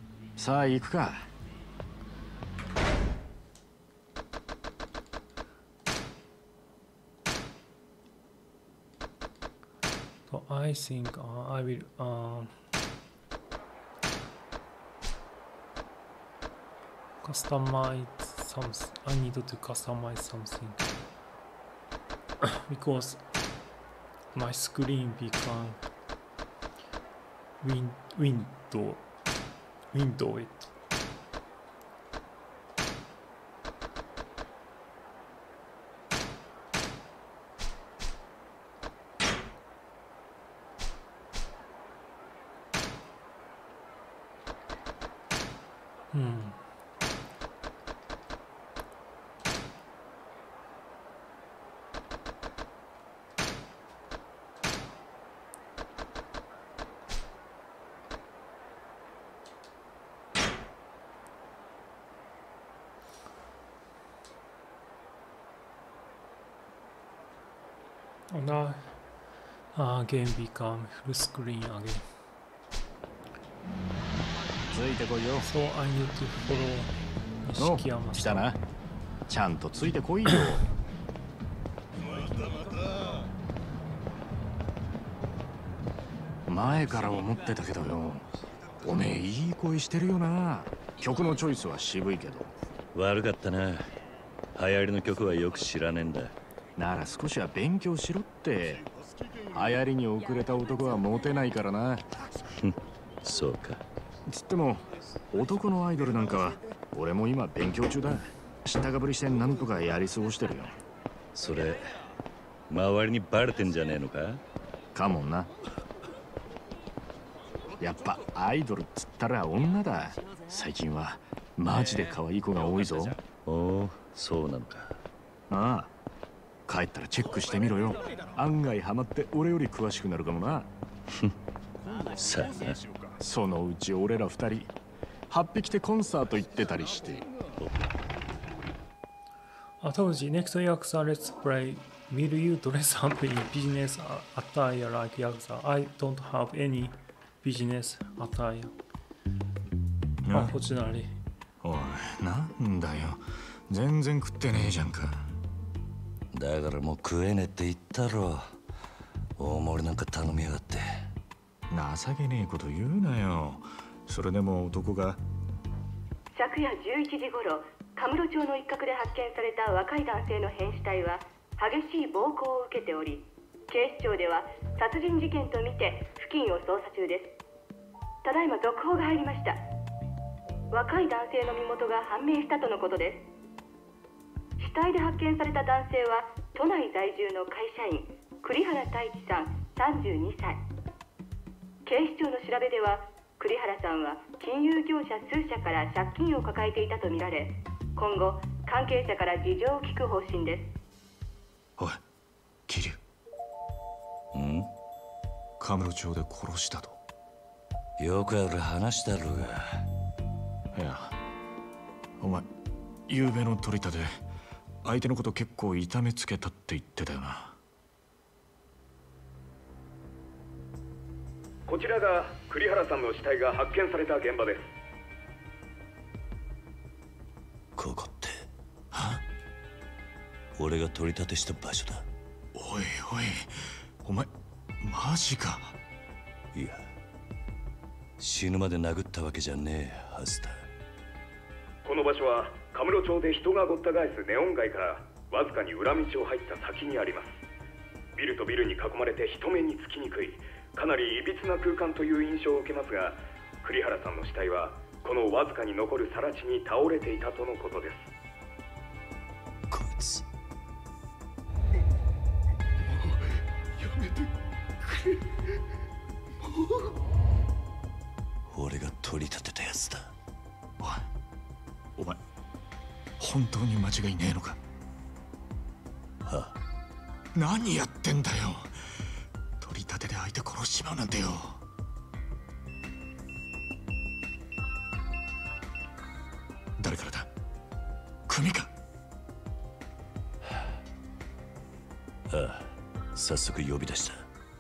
さあ行くか。 So I think I will customize something. I need to customize something because my screen become window it. Now game become full screen again. ついてこいよ。 So I need to follow 錦山来たな。ちゃんとついてこいよ。前から思ってたけどよ。おめえいい声してるよな。曲のチョイスは渋いけど。 悪かったな。流行りの曲はよく知らねえんだ。 なら少しは勉強しろって。流行りに遅れた男はモテないからな。 そうか。 つっても男のアイドルなんかは俺も今勉強中だ。知ったかぶりしてなんとかやり過ごしてるよ。 それ周りにバレてんじゃねえのか？ かもな。やっぱアイドルっつったら女だ。最近はマジで可愛い子が多いぞ。 おお、そうなのか。 ああ、帰ったらチェックしてみろよ。案外ハマって俺より詳しくなるかもな。 さあな。 そのうち俺ら二人8匹でコンサート行ってたりして。 当時 Next Yakuza Let's Play. Will you dress up in business attire like Yakuza? I don't have any business attire. Unfortunately. おい、なんだよ。全然食ってねえじゃんか。 だからもう食えねえって言ったろ。大盛りなんか頼みやがって。 情けねえこと言うなよ。それでも男が。 昨夜11時頃、カムロ町の一角で発見された若い男性の変死体は激しい暴行を受けており、警視庁では殺人事件とみて付近を捜査中です。ただいま続報が入りました。若い男性の身元が判明したとのことです。死体で発見された男性は都内在住の会社員栗原太一さん32歳。警視庁の調べでは栗原さんは金融業者数社から借金を抱えていたとみられ、今後関係者から事情を聞く方針です。 おい、桐生。 ん？ カムロ町で殺したと。 よくある話だろうが。 いや、お前昨べの取り立て相手のこと結構痛めつけたって言ってたよな。 こちらが栗原さんの死体が発見された現場です。 ここって俺が取り立てした場所だ。 おいおい、お前マジか。 いや、死ぬまで殴ったわけじゃねえはずだ。 この場所はカムロ町で人がごった返すネオン街からわずかに裏道を入った先にあります。ビルとビルに囲まれて人目につきにくい、かなりいびつな空間という印象を受けますが、栗原さんの死体はこのわずかに残る更地に倒れていたとのことです。 こいつやめてくれ。 俺が取り立てたやつだ。 お前本当に間違いねえのか。 はあ、 何やってんだよ。取り立てで相手殺しちまうなんてよ。誰からだ？組か？ ああ、早速呼び出した。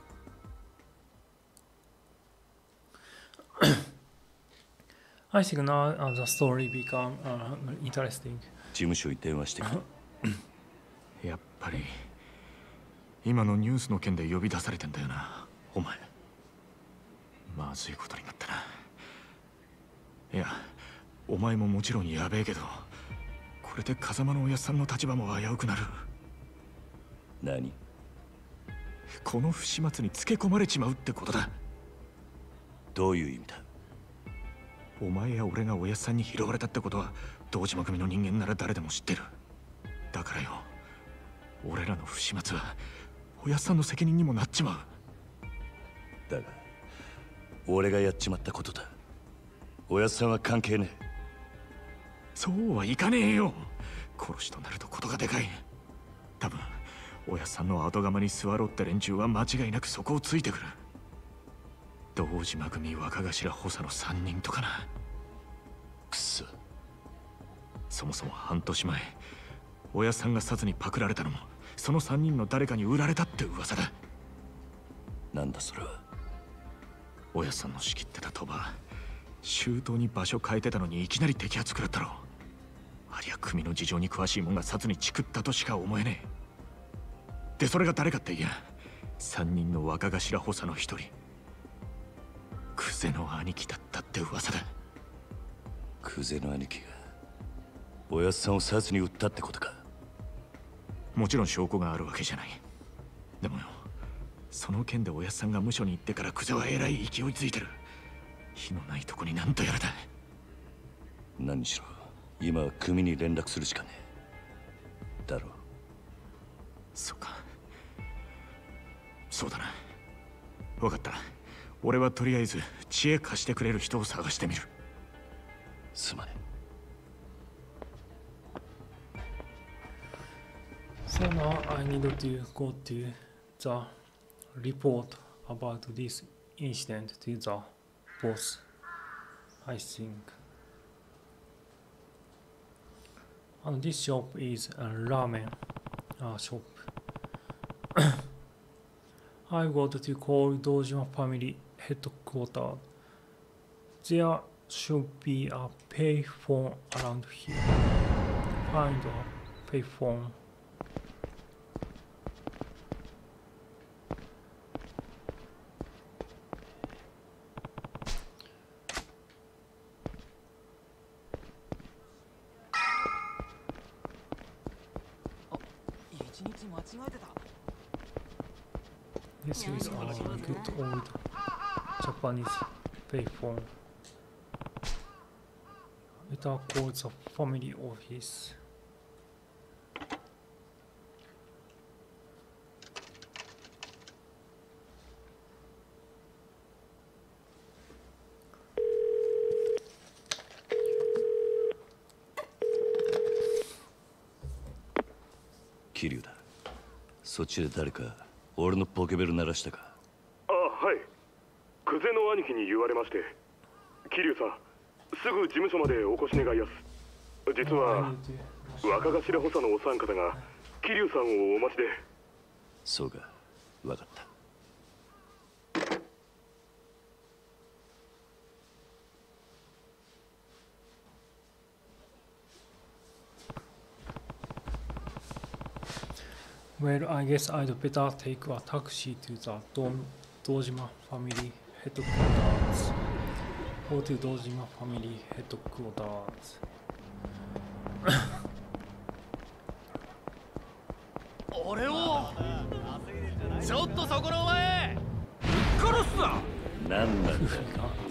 I think now the story become interesting. 事務所に電話してくる。 やっぱり今のニュースの件で呼び出されてんだよな。 お前。まずいことになったな。いや、お前ももちろんやべえけど、これで風間のおやっさんの立場も危うくなる。 何？ この不始末につけ込まれちまうってことだ。 どういう意味だ？ お前や俺がおやっさんに拾われたってことは堂島組の人間なら誰でも知ってる。だからよ、俺らの不始末はおやっさんの責任にもなっちまう。だが俺がやっちまったことだ。おやっさんは関係ねえ。 そうはいかねえよ。殺しとなるとことがでかい。多分おやっさんの後釜に座ろうって連中は間違いなくそこをついてくる。堂島組若頭補佐の3人とかな。 くそ。 そもそも半年前、おやっさんがサツにパクられたのもその3人の誰かに売られたって噂だ。 なんだそれは。 おやっさんの仕切ってた賭場、周到に場所変えてたのにいきなり摘発食らったろ。ありゃ組の事情に詳しいもんがサツにチクったとしか思えねえ。でそれが誰かっていや、3人の若頭補佐の一人、クゼの兄貴だったって噂だ。 クゼの兄貴がおやっさんをサツに売ったってことか。 もちろん証拠があるわけじゃない。でもよ、その件でおやっさんが無所に行ってからクゼはえらい勢いついてる。火のないとこになんとやらだ。 何しろ今は組に連絡するしかねえだろう。 そうか、そうだな。分かった。俺はとりあえず知恵貸してくれる人を探してみる。 すまねえ。 So now I need to go to the report about this incident to the boss, I think. And this shop is a ramen shop. I got to call Dojima family headquarters. There should be a payphone around here. Find a payphone. This is a good old Japanese payphone. Better call the family office. 桐生だ。そっちで誰か俺のポケベル鳴らしたか？ あ、はい。クゼの兄貴に言われまして。桐生さん、すぐ事務所までお越し願いやす。実は若頭補佐のお三方が桐生さんをお待ちで。 そうか、分かった。 Well, I guess I'd better take a taxi to the Dojima family headquarters. Go to Dojima family headquarters. 俺をちょっとそこのお前ぶっ殺すぞ。 なんなんだ。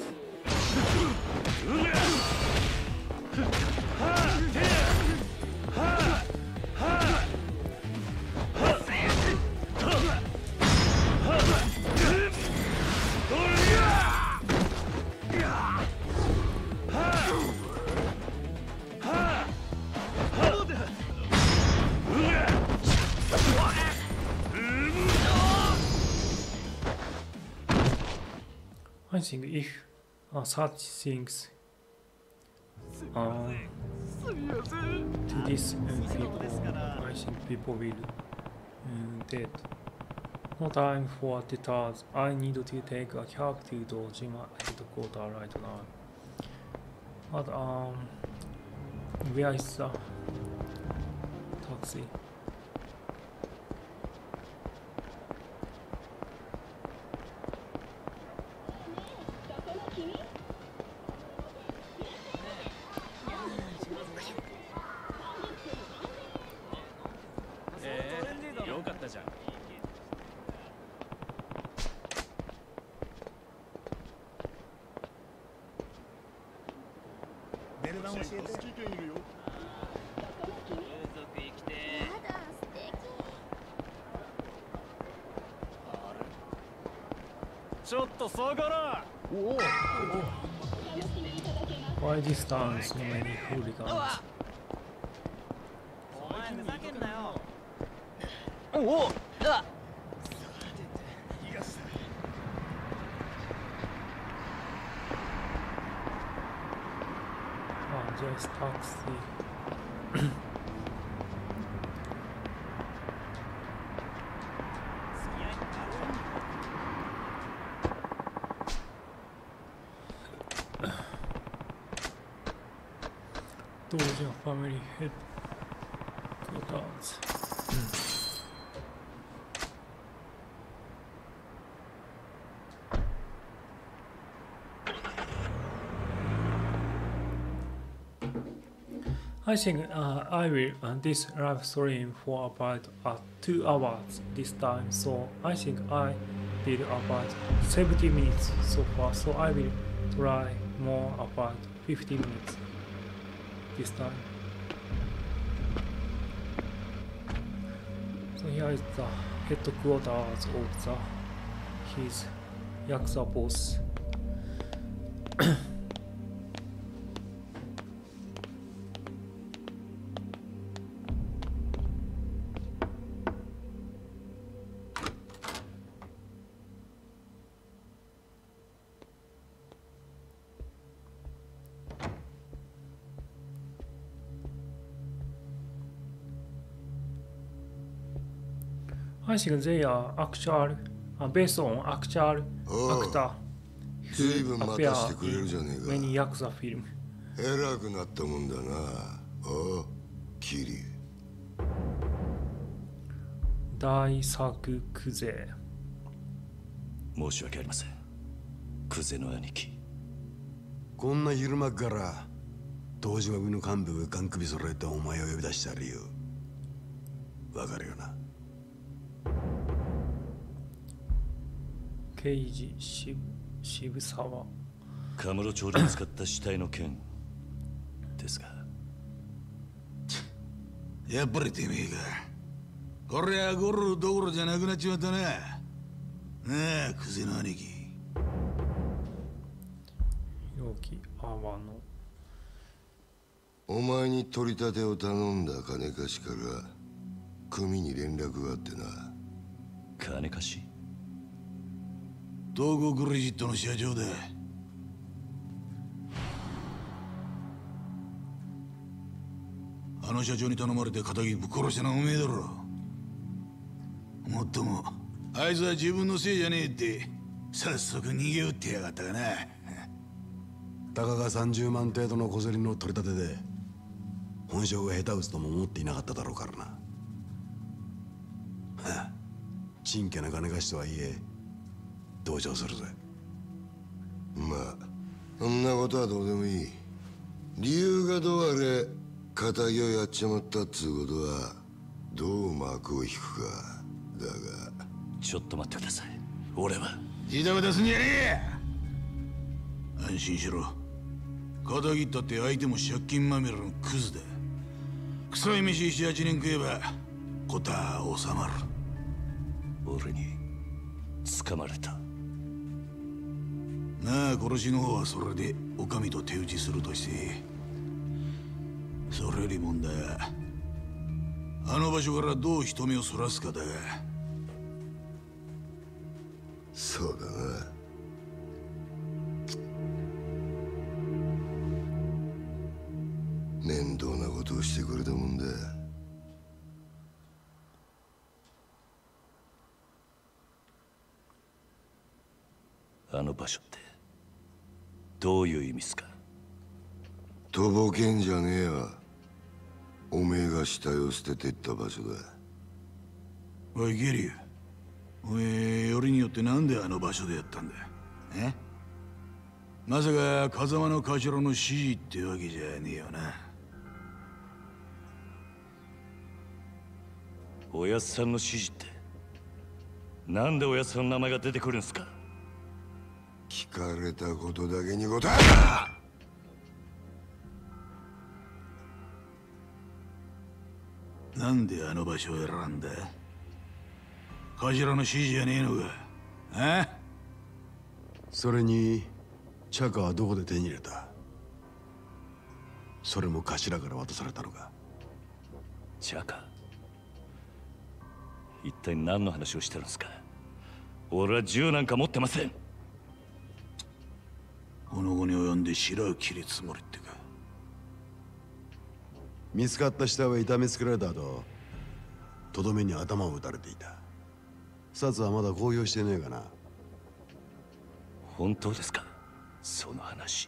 I think if such things to these people, I think people will dead. No time for detours. I need to take a cab to Dojima headquarters right now. But where is the taxi? . じゃん。 ベルバン教えて。 ちょっと下がら。 Why this town so many hooligans? お前ふざけんなよ。 Just taxi. 当時のファミリーヘッドクォーターズ。I think I will this live stream for about 2 hours this time, so I think I did about 70 minutes so far, so I will try more about 50 minutes this time. So here is the headquarters of his Yakuza boss. I think they are actual, based on actual actor who appear in many Yakuza films. 偉くなったもんだな。おう、キリ。 大作クゼ。 申し訳ありません。クゼの兄貴。 こんな昼間から東島組の幹部がガン首揃えてお前を呼び出した理由わかるよな。 刑事渋沢。 カムロ町で見つかった死体の件ですが。 やっぱりてめえか。こりゃゴルどころじゃなくなっちまったな。なあ、クゼの兄貴。 陽気阿波の。 お前に取り立てを頼んだ金貸しから組に連絡があってな。 金貸し？ 東郷クレジットの社長だ。あの社長に頼まれて仇ぶっ殺したのはおめえだろ。もっともあいつは自分のせいじゃねえって早速逃げ打ってやがったがな。 たかが30万程度の小競りの取り立てで本性が下手打つとも思っていなかっただろうからな。はあ、ちんけな金貸しとはいえ同情するぜ。 まあそんなことはどうでもいい。理由がどうあれ仇をやっちまったっつうことはどう幕を引くかだが。 ちょっと待ってください。俺はジタバタすんじゃねえ。安心しろ。仇ったって相手も借金まみれのクズだ。臭い飯7、8年食えば事は収まる。 俺に掴まれた。 なあ、殺しの方はそれでお上と手打ちするとして、それより問題はあの場所からどう人目をそらすかだが。 そうだな。面倒なことをしてくれたもんだ。 あの場所ってどういう意味っすか？ とぼけんじゃねえわ。おめえが死体を捨ててった場所だ。 おいゲリュウ、おめえよりによってなんであの場所でやったんだ。まさか風間の頭の指示ってわけじゃねえよな。 おやっさんの指示って？ なんでおやつの名前が出てくるんすか？ 聞かれたことだけに答えろ。なんであの場所を選んだ？頭の指示じゃねえのか？あ？ それにチャカはどこで手に入れた？それも頭から渡されたのか？ チャカ、一体何の話をしてるんですか？俺は銃なんか持ってません。 この後に及んで白を切りつもりってか。 見つかった下は痛めつけられた後、とどめに頭を打たれていた。サツはまだ公表してねえかな。 本当ですか、その話？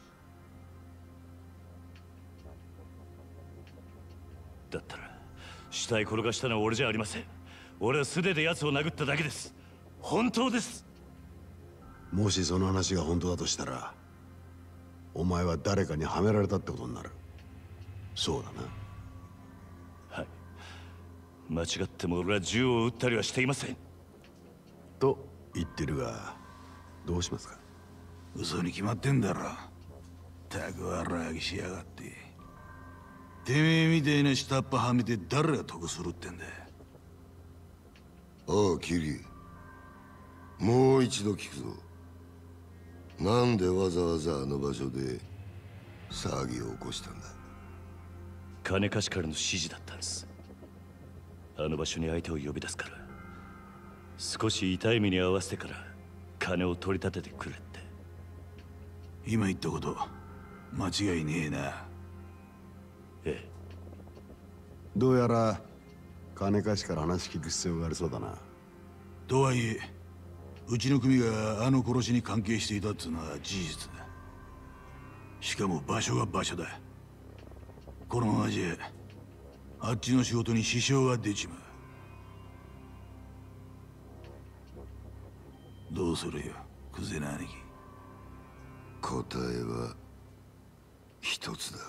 だったら死体転がしたのは俺じゃありません。俺は素手で奴を殴っただけです。本当です。 もしその話が本当だとしたら、お前は誰かにはめられたってことになる。そうだな。 はい、間違っても俺は銃を撃ったりはしていません。 と言ってるが、どうしますか？ 嘘に決まってんだろ。たくわらぎしやがって。てめえみたいな下っ端はめて誰が得するってんだ。 おうキリ、もう一度聞くぞ。なんでわざわざあの場所で騒ぎを起こしたんだ？ 金貸しからの指示だったんです。あの場所に相手を呼び出すから、少し痛い目に遭わせてから金を取り立ててくれって。 今言ったこと間違いねえな。 ええ。 どうやら金貸しから話聞く必要がありそうだな。 とはいえ、うちの組があの殺しに関係していたっていうのは事実だ。しかも場所が場所だ。このままじゃあっちの仕事に支障が出ちまう。どうするよ、クゼな兄貴。 答えは一つだろう。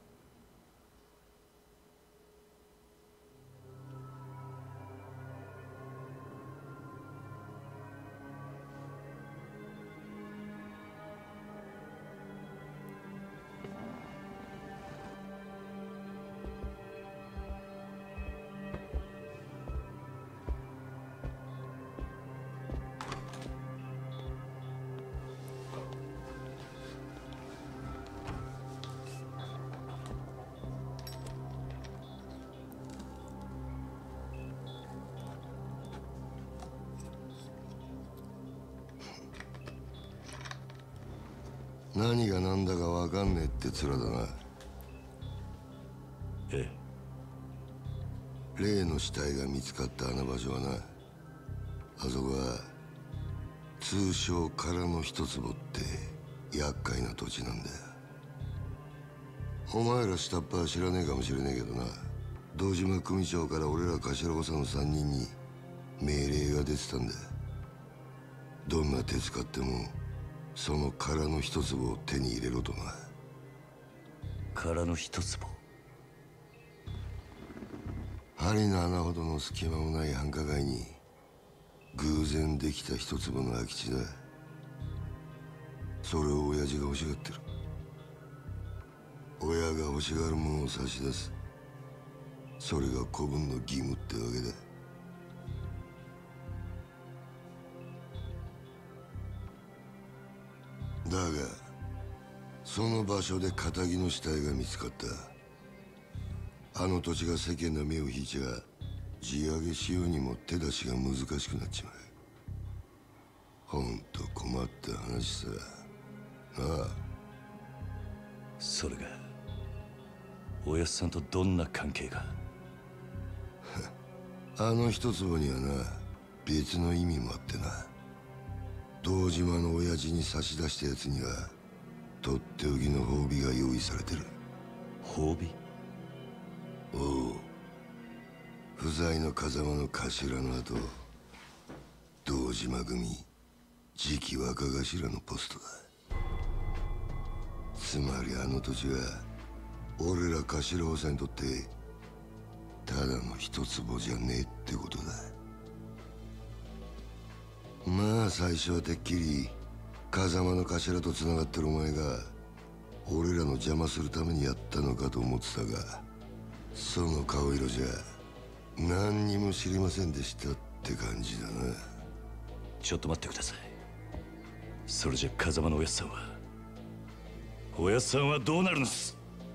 何が何だか分かんねえって面だな。 ええ。例の死体が見つかったあの場所はな、あそこは通称空の一坪って厄介な土地なんだよ。お前ら下っ端は知らねえかもしれねえけどな、堂島組長から俺ら頭補佐の3人に命令が出てたんだ。どんな手使ってもその空の一坪を手に入れろとな。 空の一坪？ 針の穴ほどの隙間もない繁華街に偶然できた一坪の空き地だ。それを親父が欲しがってる。親が欲しがるものを差し出す、それが子分の義務ってわけだ。だがその場所で堅気の死体が見つかった。あの土地が世間の目を引いちゃ地上げしようにも手出しが難しくなっちまう。ほんと困った話さなあ。 それがおやっさんとどんな関係が？ あの一坪にはな、別の意味もあってな。堂島の親父に差し出したやつにはとっておきの褒美が用意されてる。 褒美？ おう、不在の風間の頭の後、堂島組次期若頭のポストだ。つまりあの土地は俺ら頭補佐にとってただの一坪じゃねえってことだ。 まあ最初はてっきり風間の頭とつながってるお前が俺らの邪魔するためにやったのかと思ってたが、その顔色じゃ何にも知りませんでしたって感じだな。 ちょっと待ってください。それじゃ風間のおやっさんはどうなるんです？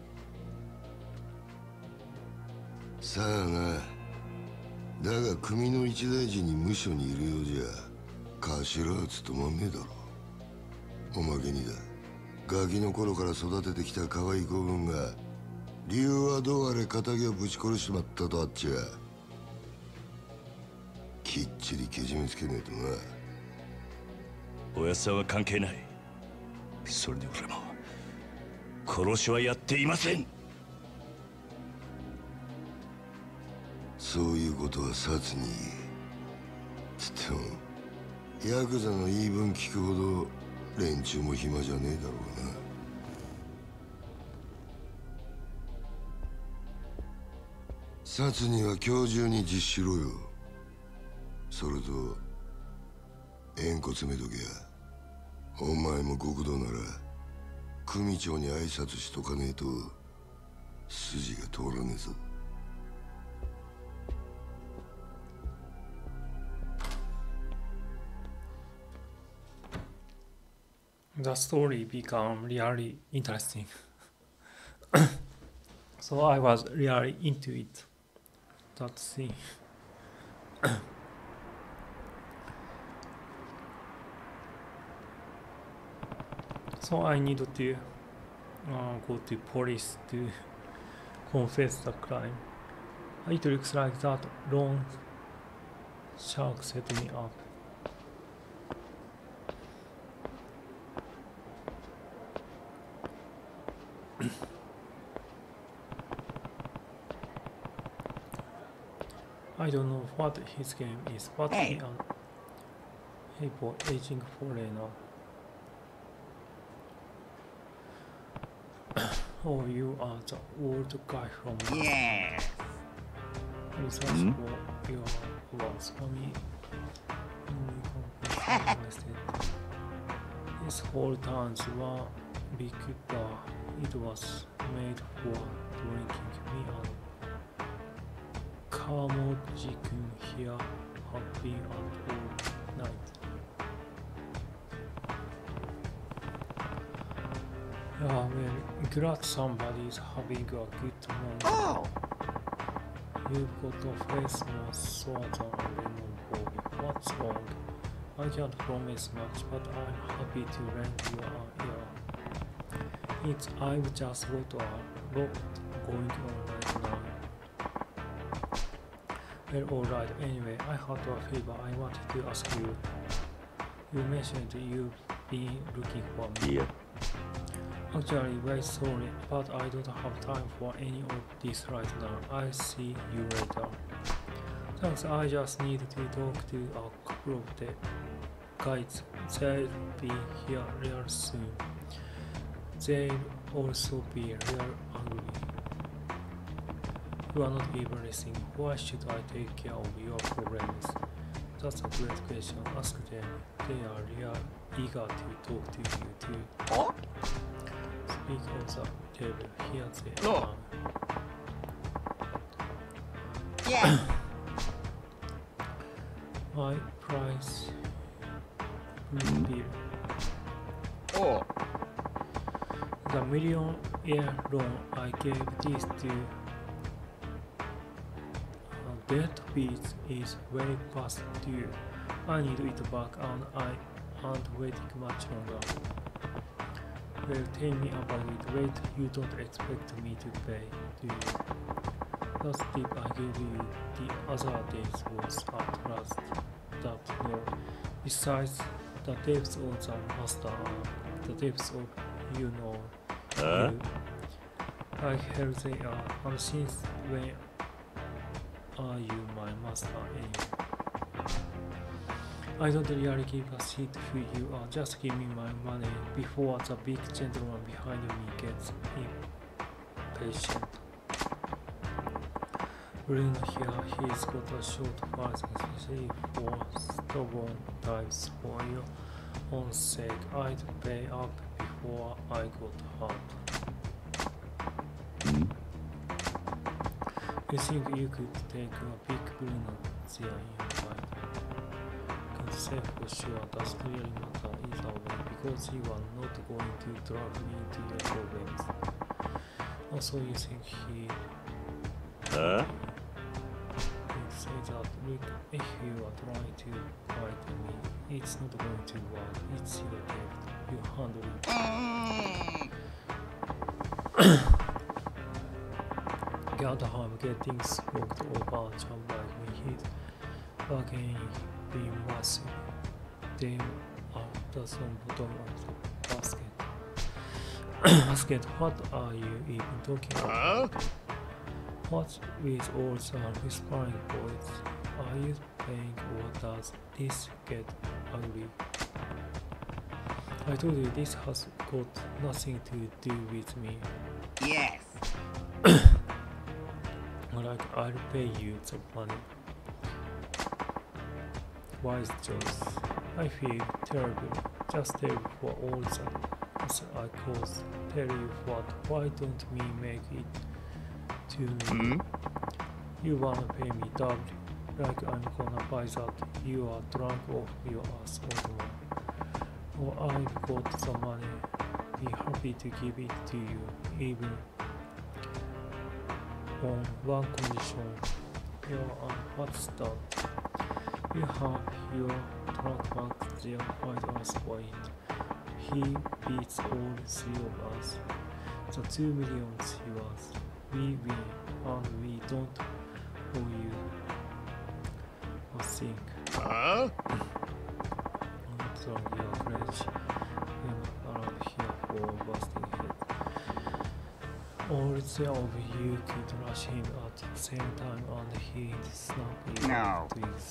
さあな。だが組の一大事に無所にいるようじゃ頭は務まんねえだろ。おまけにだ、ガキの頃から育ててきた可愛い子分が理由はどうあれ仇をぶち殺しちまったとあっちゃきっちりけじめつけねえとな。 おやっさんは関係ない。それで俺も殺しはやっていません。 そういうことは殺につってもヤクザの言い分聞くほど連中も暇じゃねえだろうな。殺には今日中に実施しろよ。それと縁故詰めとけや。お前も極道なら組長に挨拶しとかねえと筋が通らねえぞ。 The story became really interesting. So I was really into it. That scene. So I need to go to police to confess the crime. It looks like that loan shark set me up. I don't know what his game is, but he an able aging foreigner. Oh, you are the old guy from research for your works for me. This whole town were big bar. It was made for drinking. Me and Kamoji-kun here have been out all night. Yeah, well, glad somebody's having a good morning. You've got a face more sore than a lemon boy. What's wrong? I can't promise much, but I'm happy to lend you an ear. I've just got a lot going on right now. Well, alright, anyway, I had a favor I wanted to ask you. You mentioned you've been looking for me. Yeah. Actually, very sorry, but I don't have time for any of this right now. I'll see you later. Thanks, I just need to talk to a couple of the guys. They'll be here real soon. They'll also be real angry. You are not even listening. Why should I take care of your problems? That's a great question. Ask them. They are real eager to talk to you too. Speak of the devil. Here they are. Yeah. My price will be the million-year loan I gave this to Deadbeat is very past due. I need it back and I aren't waiting much longer. Well, tell me about it. Wait, you don't expect me to pay, do you? That tip I gave you the other days was at last. That no. Besides, the depths of the master are the depths of you know. You. Like hell they are, and since when are you my master anyway? I don't really give a shit who you are, just give me my money before the big gentleman behind me gets impatient. Bruno here, he's got a short price, especially for stubborn types. For your own sake, I'd pay up before I got hurt. You think you could take a big Bruno there in mind? Can't say for sure, does clearly matter either way, because you are not going to drag me into your problems. Also, you think he... say that, look, if you are trying to fight me, it's not going to work. It's your gift. You handle it. Gandalf getting smoked over jump like me hit. Again, being massive. They are just on bottom of the basket. Basket, what are you even talking about? What with all the whispering boys? Are you playing or does this get ugly? I told you this has got nothing to do with me. Yes. Like I'll pay you the money. Wise choice. I feel terrible. Just terrible for all that I caused. Tell you what, why don't we make it to me? You wanna pay me double, like I'm gonna buy that you are drunk off your ass or I've got the money, be happy to give it to you, even on one condition. What's that? You have your drunk back there, fight us for it. He beats all three of us. The 2 million yours. We win, and we don't owe you a thing. I'm not on your bridge. I'm around here for busting head. All three of you could rush him at the same time, and he'd snap you twigs.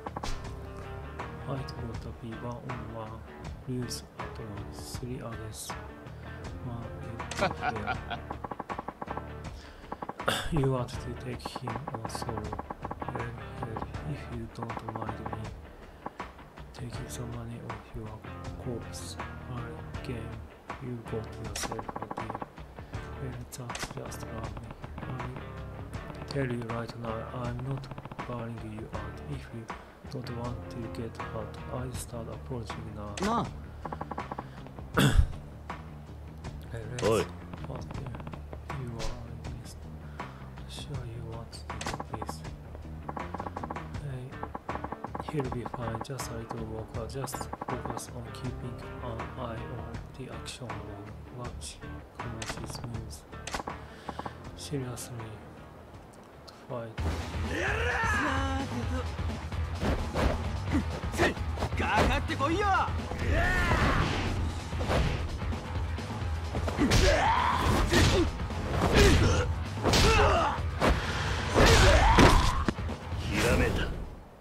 I'd got to be one-on-one, lose at all, 3 against 1 in fair. You want to take him on solo. Well, if you don't mind me taking some money off your corpse, game, you got yourself a deal. Well, that's just about me. I tell you right now, I'm not bailing you out. If you don't want to get hurt, I start approaching now. No. Oi. You are honest. Sure you want to do this. Hey, he'll be fine. Just a little walker. Just focus on keeping an eye on the action ball. Watch his moves. Seriously, fight. かかってこいよ。 ひらめいた。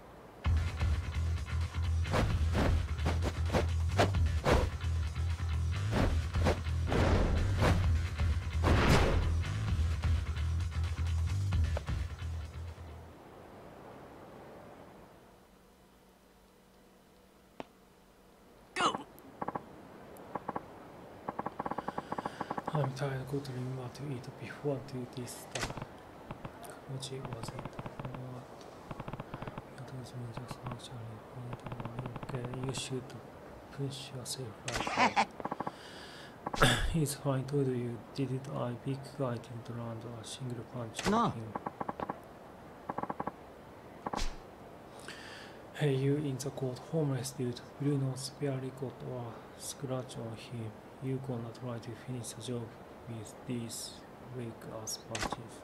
I'm tired of going to eat before to this stuff. Which was it? What? It was me just naturally. Okay, you should push yourself right now. He's fine, told you. Didn't I? Big guy didn't land a single punch on him. Hey, you in the court, homeless dude. Bruno's barely got a scratch on him. You gonna try to finish the job with these weak ass punches.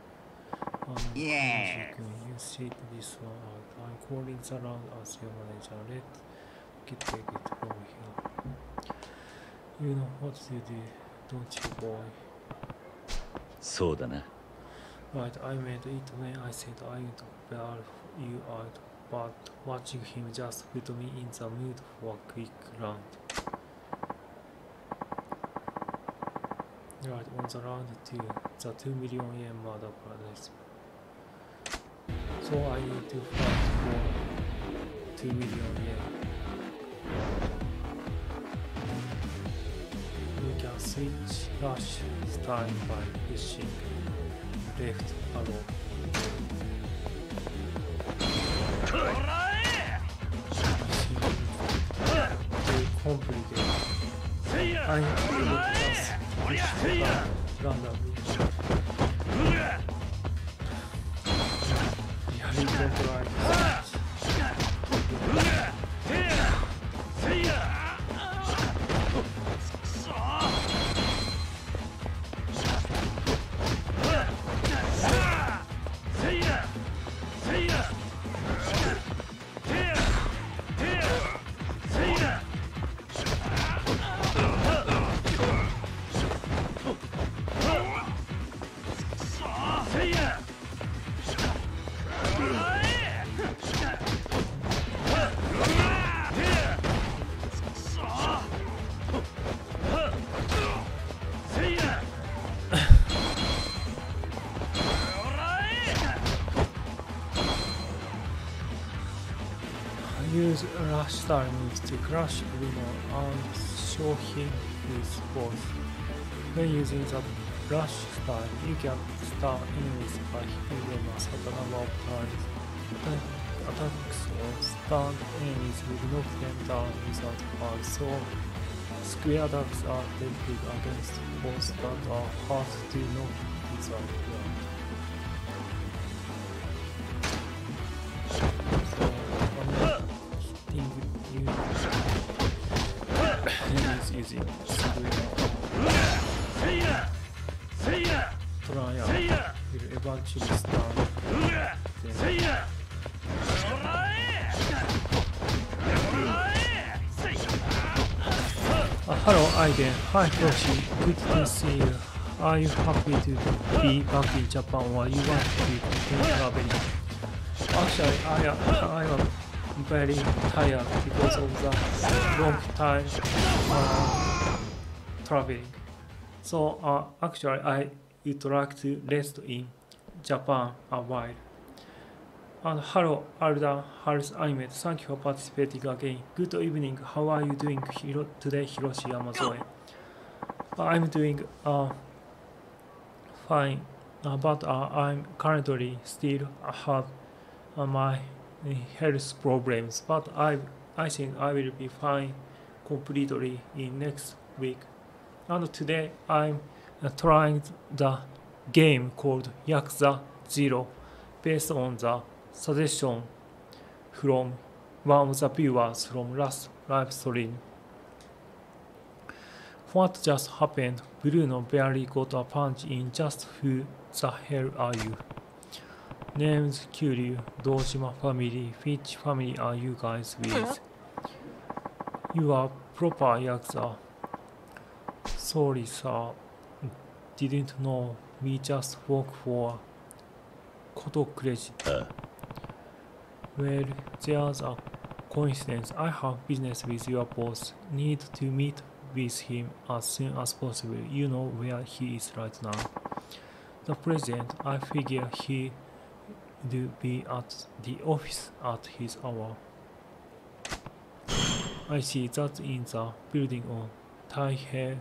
Yeah. You sit this one out. I'm calling the round as your manager. Let's take it from here. You know what to do, don't you, boy? そうだな。 Right, I made it when I said I would bail you out, but watching him just put me in the mood for a quick round. Right, on the round 2, the 2 million yen murder prize. So I need to fight for 2 million yen. You can switch rush style by pushing left arrow. Too complicated. I will just push the button randomly. You don't like that. Use rush style moves to crush Bruno and show him his force. When using the rush style, you can stun enemies by hitting them a certain number of times. Attacks or stun enemies will knock them down without fall, so square attacks are effective against foes that are hard to knock without fall. Using trial will eventually stun them. Hello Aiden, hi Hiroshi, good to see you. Are you happy to be back in Japan or you want to continue traveling? Actually, I am very tired because of the long time traveling. So actually I would like to rest in Japan a while. And hello Alda, Haris Animate, thank you for participating again. Good evening, how are you doing today Hiroshi Yamazoe? I'm doing fine, but I'm currently still have my health problems, but I think I will be fine completely in next week. And today I'm trying the game called Yakuza 0 based on the suggestion from one of the viewers from last live stream. What just happened? Bruno barely got a punch in. Just who the hell are you? Names Kiryu, Dojima family. Which family are you guys with? You are proper Yakuza. Sorry sir, didn't know. We just work for Koto Credit. Well, there's a coincidence. I have business with your boss. Need to meet with him as soon as possible. You know where he is right now. The president, I figure he would be at the office at his hour. I see that in the building on Taihei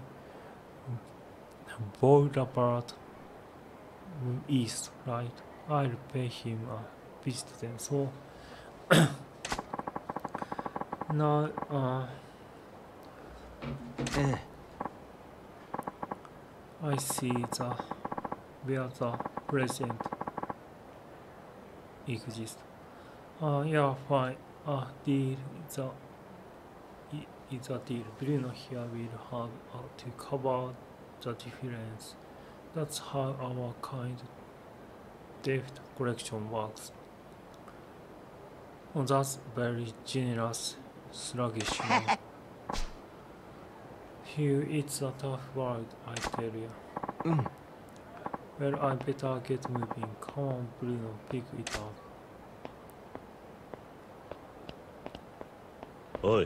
Boulevard East, right? I'll pay him a visit then. So now I see the where the president exists. Yeah, fine. Deal is a deal. Bruno here will have to cover the difference. That's how our kind debt collection works. Oh, that's very generous, sluggish man. Here it's a tough world, I tell you. Well, I better get moving. Come on, Bruno, pick it up. Oi.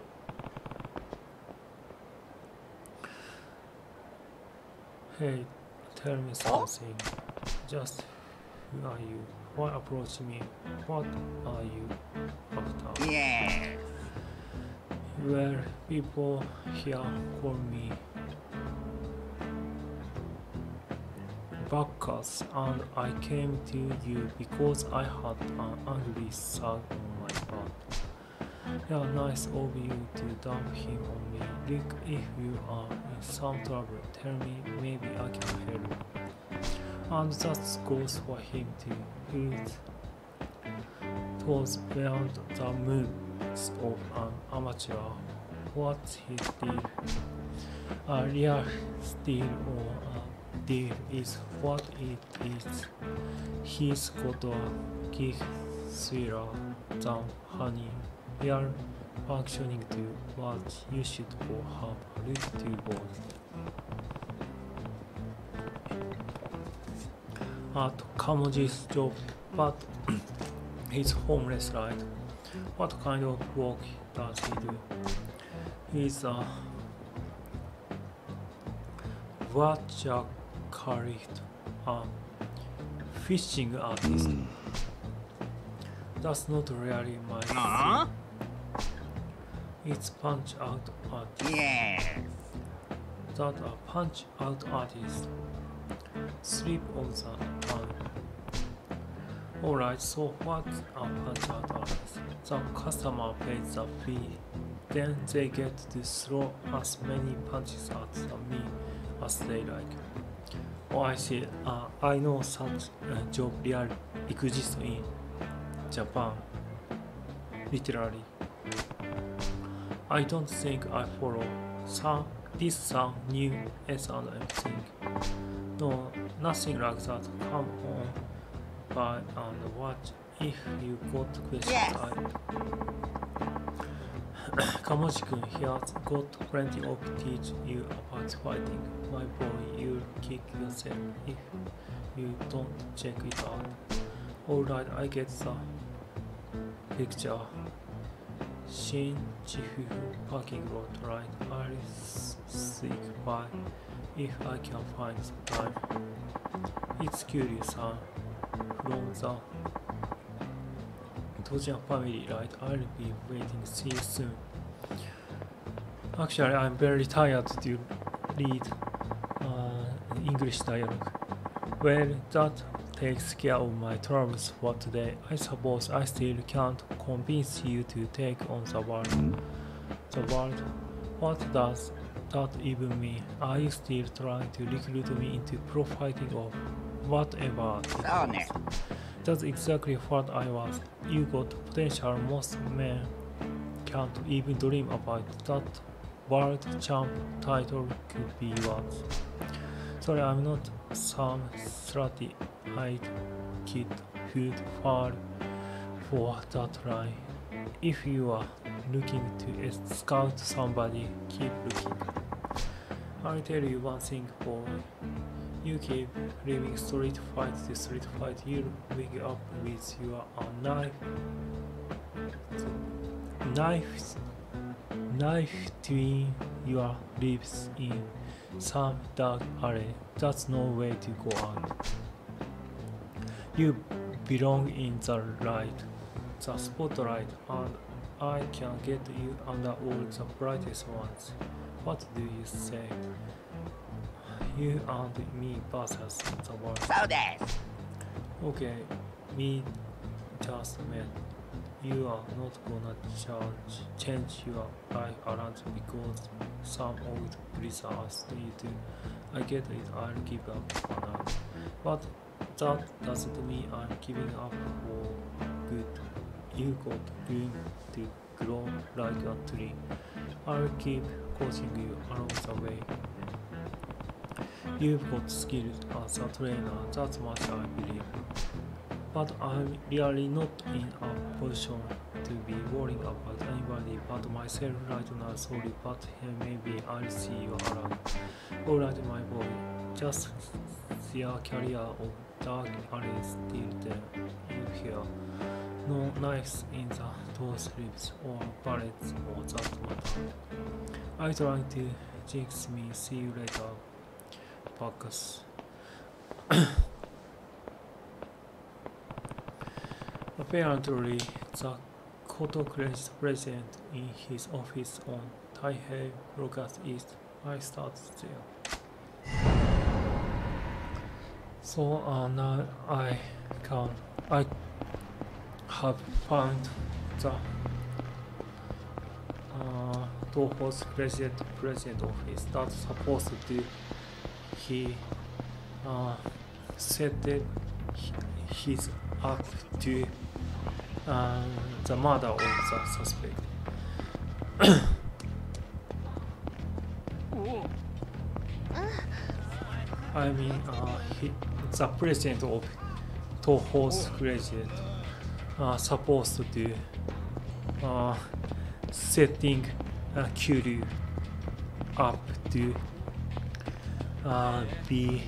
Hey, tell me something. Just who are you? Why approach me? What are you after? Yeah. Well, people here call me Bacchus, and I came to you because I had an angry thug on my back. Yeah, nice of you to dump him on me. Look, if you are in some trouble, tell me, maybe I can help. And that goes for him too. It was beyond the moves of an amateur. What he did, a real steal or a deal is what it is. He's got a gig sweeter than honey. Real functioning to what you should go have a look to both. At Kamoji's job, but he's homeless, right? What kind of work does he do? He's a watercolorist, a fishing artist. That's not really my thing. It's punch out artist. Yeah. That a punch out artist. Sleep on the pan. Alright, so what's a punch out artist? The customer pays the fee. Then they get to throw as many punches at me as they like. Oh, I see. I know such a job really exists in Japan. Literally. I don't think I follow this new S&M thing. No, nothing like that. Come on by and watch. If you got questions, yes. Kamoji-kun has got plenty of teach you about fighting. My boy, you'll kick yourself if you don't check it out. Alright, I get the picture. Shinjuku parking lot, right? I'll sneak by if I can find some time. It's curious, huh? From the Tojian family, right? I'll be waiting. See you soon. Actually, I'm very tired to read English dialogue. Well, that takes care of my troubles for today. I suppose I still can't convince you to take on the world. The world? What does that even mean? Are you still trying to recruit me into pro-fighting or whatever? That's exactly what I was. You got potential most men can't even dream about. That world champ title could be yours. Sorry, I'm not some slutty-eyed kid who'd fall for that line. If you are looking to scout somebody, keep looking. I'll tell you one thing, boy. You keep leaving street fight to street fight, you'll wake up with your knife between your lips in some dark alley. That's no way to go out. You belong in the light, the spotlight, and I can get you under all the brightest ones. What do you say? You and me versus the world. Okay, me just met. You are not gonna change your life around because some old blizzard asked you to. I get it, I'll give up for now. But that doesn't mean I'm giving up for good. You got room to grow like a tree. I'll keep coaching you along the way. You've got skills as a trainer, that's much I believe. But I'm really not in a position to be worrying about anybody but myself right now. Sorry, but maybe I'll see you around. Alright, my boy, just see a career of dark alleys till then. You hear? No knives in the door strips or bullets or that matter. I trying to jinx me. See you later, Bacchus. Apparently, the Kotokres president in his office on Taihei Broadcast East. I started there. So now I have found the Toho's president office that's supposed to he set his up to the murder of the suspect. I mean, the president of Toho's president supposed to setting Kiryu up to be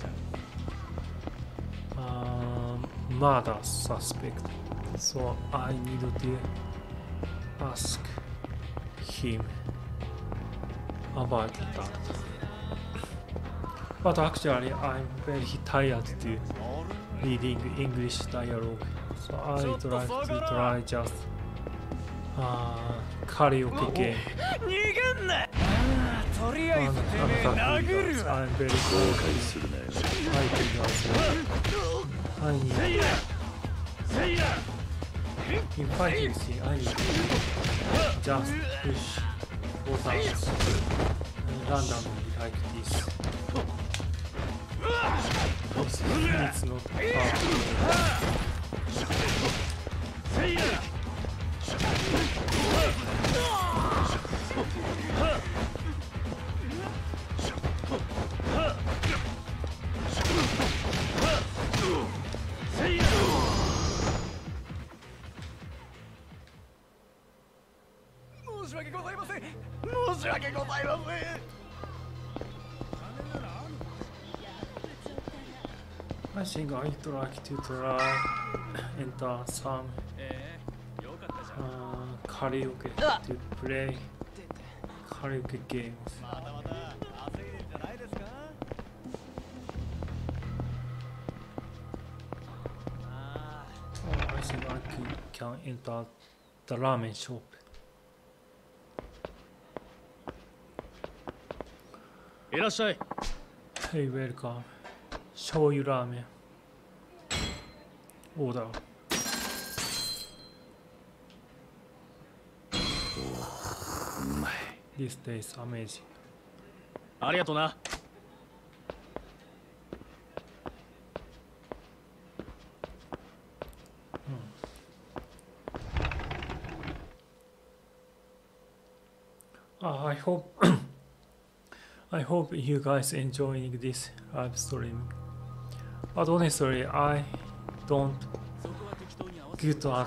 murder suspect. So I need to ask him about that. But actually, I'm very tired to reading English dialogue, so I'd like to try just karaoke game. I'm very good. I think I need. In fighting scene, I need to just push buttons randomly like this. It's not hard. I think I'd like to try enter some karaoke to play karaoke games. I think I can enter the ramen shop. Hey, welcome. Shoyu ramen. Order. This tastes amazing. ありがとな。 I hope you guys enjoying this live stream. But honestly, I don't good at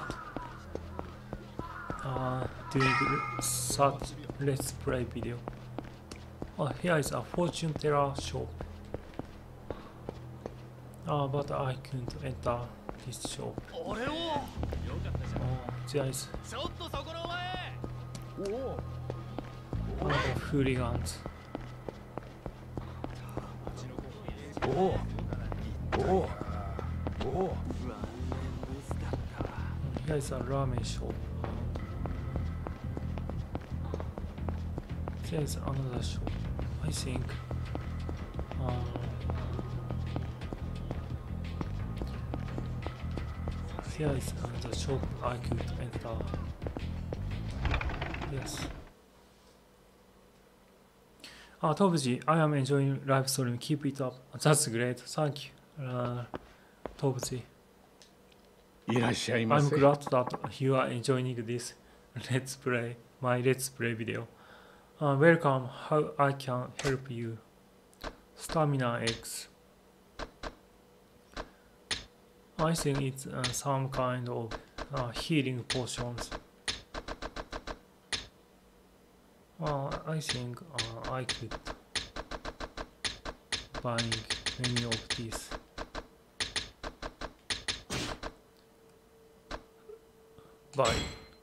doing such let's play video. Here is a fortune teller shop. But I couldn't enter this shop. There is hooligans. Here is a ramen shop. There is another shop. I think here is another shop I could enter. Yes. Tobuji, I am enjoying live stream. Keep it up. That's great. Thank you, Tobuji. I'm glad that you are enjoying this let's play, my let's play video. Welcome. How I can help you? Stamina X. I think it's some kind of healing potions. I think I could buying many of these. Buy.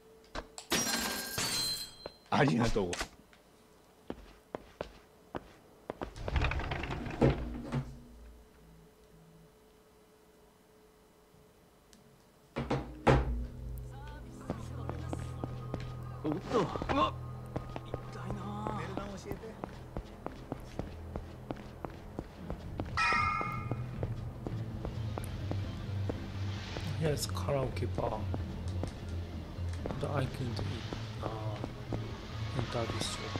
ありがとう。 おっと、うわっ、痛いな。ベルダン教えて。 Here's karaoke bar. But I couldn't enter this shop.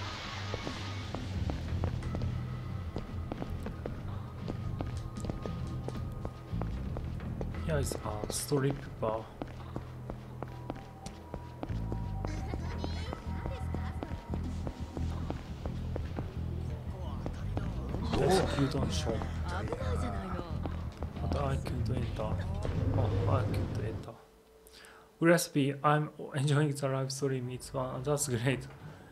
Here is a strip bar. There's gyudon shop. But I couldn't enter. Oh, I couldn't enter. Recipe, I'm enjoying the live stream. It's that's great.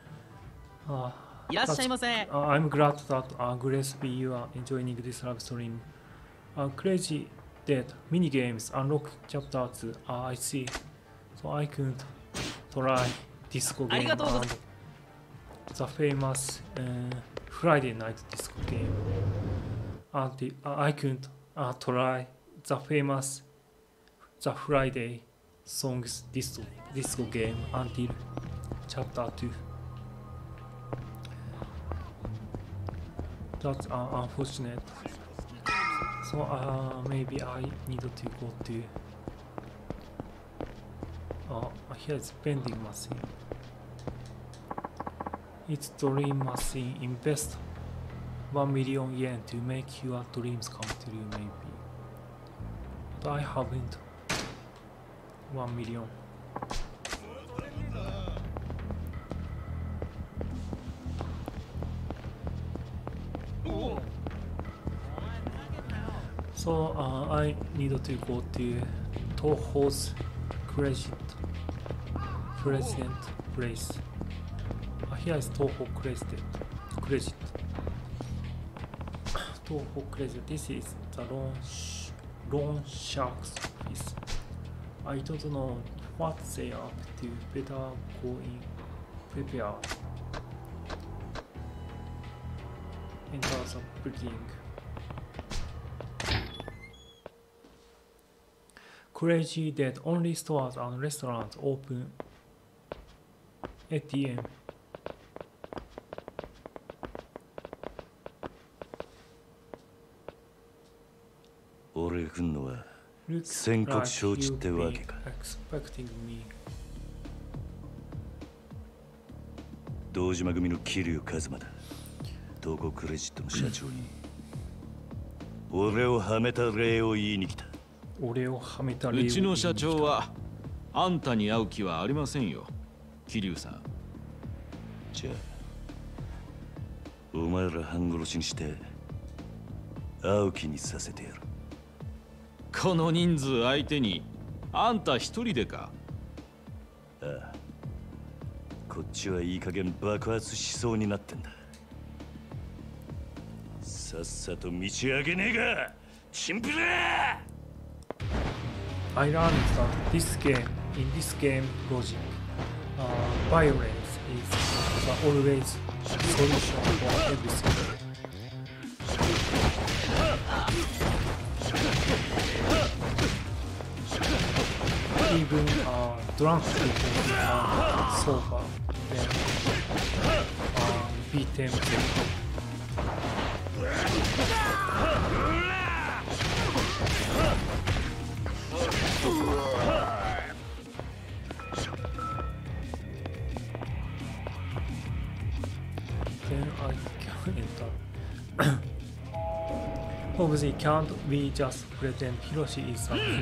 I'm glad that Recipe, you are enjoying this live stream. Crazy Dead mini games unlock chapters. I see. So I couldn't try disco game and the famous Friday night disco game. And I couldn't try the famous The Friday songs disco game until chapter 2. That's unfortunate. So maybe I need to go to here's vending machine. It's dream machine. Invest 1 million yen to make your dreams come true, maybe. But I haven't 1 million. So I need to go to Toho's Credit place. Here is Toho Credit. Toho Credit. This is the loan shark's office. I don't know what they are up to. Better go in. Prepare. Enter the building. Crazy Dead only stores and restaurants open 8 p.m. Looks like you've been expecting me. 堂島組の桐生一馬だ。東湖クレジットの社長に俺をはめた礼を言いに来た。 うちの社長はあんたに会う気はありませんよ、桐生さん。 じゃあお前ら半殺しにして会う気にさせてやる。 この人数相手にあんた一人でか。 ああ、こっちはいい加減爆発しそうになってんだ。さっさと道上げねえがチンプラー。 I learned that in this game logic, violence is always solution for everything. Even drunk people are sober, then beat them. Then I can enter. Obviously, can't we just pretend Hiroshi is something?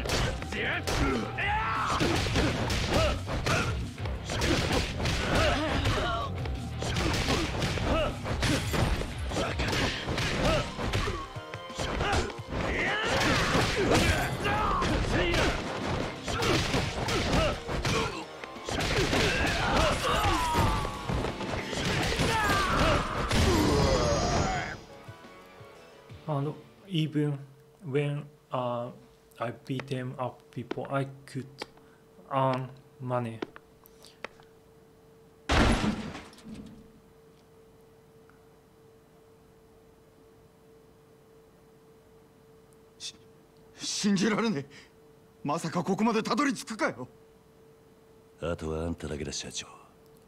And even when I beat them up people, I could earn money. Shinjirarane. まさかここまでたどり着くかよ。 あとはあんただけだ、社長。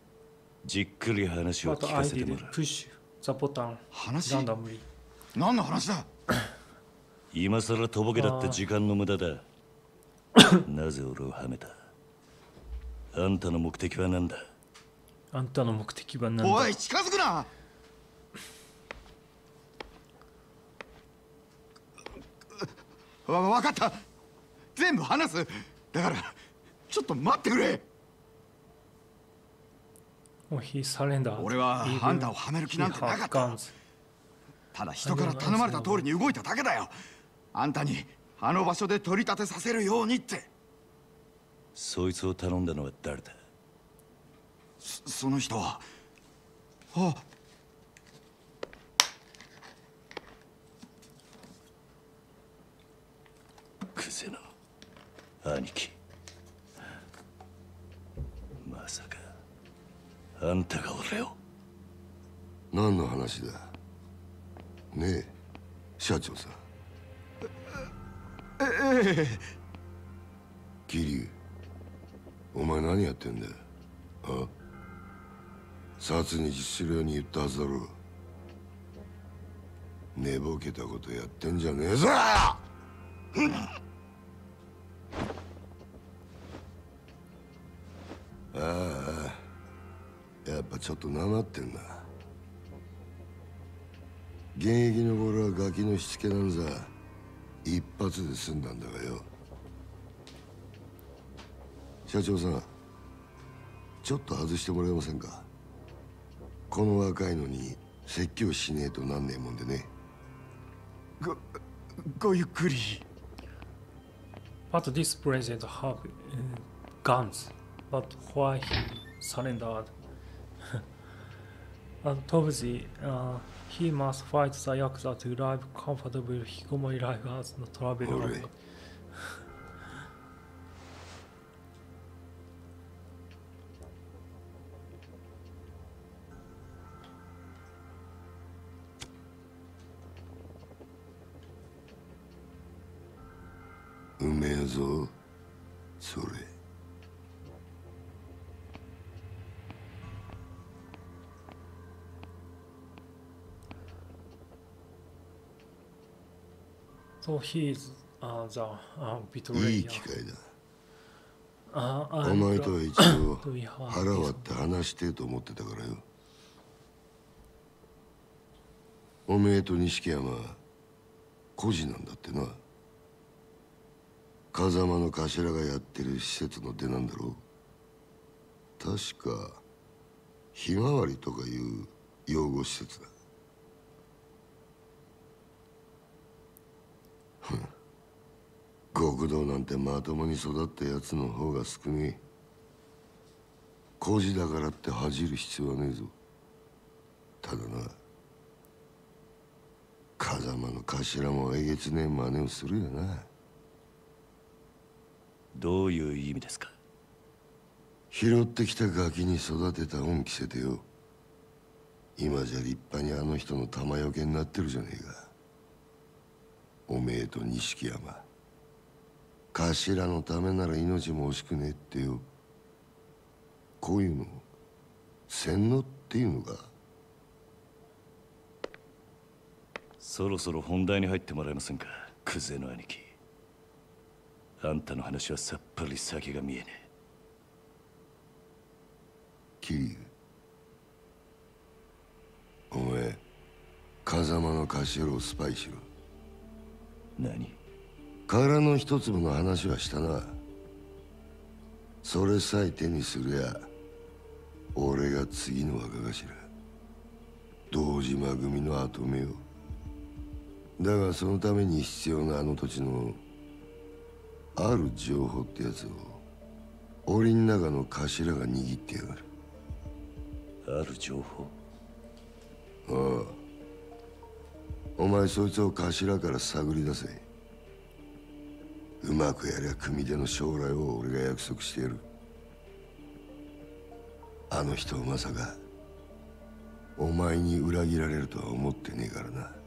じっくり話を聞かせてもらう。 push the button 話 randomly。 何の話だ。 今さらとぼけだって時間の無駄だ。なぜ俺をはめた。あんたの目的は何だ。 あんたの目的は何だ。 おい、近づくな。わかった。全部話す。だからちょっと待ってくれ。俺はあんたをはめる気なんてなかった。ただ人から頼まれた通りに動いただけだよ。あんたにあの場所で取り立てさせるようにって。 そいつを頼んだのは誰だ。 その人は。あ、 クゼの兄貴。まさかあんたが俺を。 何の話だねえ社長さん。桐生、お前何やってんだよ。あ、殺に実するように言ったはずだろう。寝ぼけたことやってんじゃねえぞ。ああ、やっぱちょっとなまってんな。現役の頃はガキのしつけなんざ一発で済んだんだがよ。社長さん、ちょっと外してもらえませんか。この若いのに説教しねえとなんねえもんでね。 ごゆっくり。 But this president have guns. But why he surrendered? And Tobuji, he must fight the Yakuza to live comfortable Hikomori life as the traveler. うめえぞそれ。 So he is the いい betrayer. 機会だ。お前とは一度腹割って話してと思ってたからよ。おめえと錦山孤児なんだってな。風間の頭がやってる施設の出なんだろう。確かひまわりとかいう養護施設だ。極道なんてまともに育ったやつの方が少ねえ。孤児だからって恥じる必要はねえぞ。ただな、風間の頭もえげつねえ真似をするよな。 どういう意味ですか。 拾ってきたガキに育てた恩着せてよ。今じゃ立派にあの人の玉よけになってるじゃねえか。おめえと錦山、頭のためなら命も惜しくねえってよ。こういうの洗脳っていうのか。 そろそろ本題に入ってもらえませんか、クゼの兄貴。あんたの話はさっぱり先が見えねえ。 桐生、お前風間の頭をスパイしろ。 何？ 殻の一粒の話はしたな。それさえ手にすりゃ俺が次の若頭、堂島組の跡目よ。だがそのために必要なあの土地のある情報ってやつを檻の中の頭が握ってやがる。 ある情報？ ああ、お前そいつを頭から探り出せ。うまくやりゃ組手の将来を俺が約束してやる。あの人をまさかお前に裏切られるとは思ってねえからな。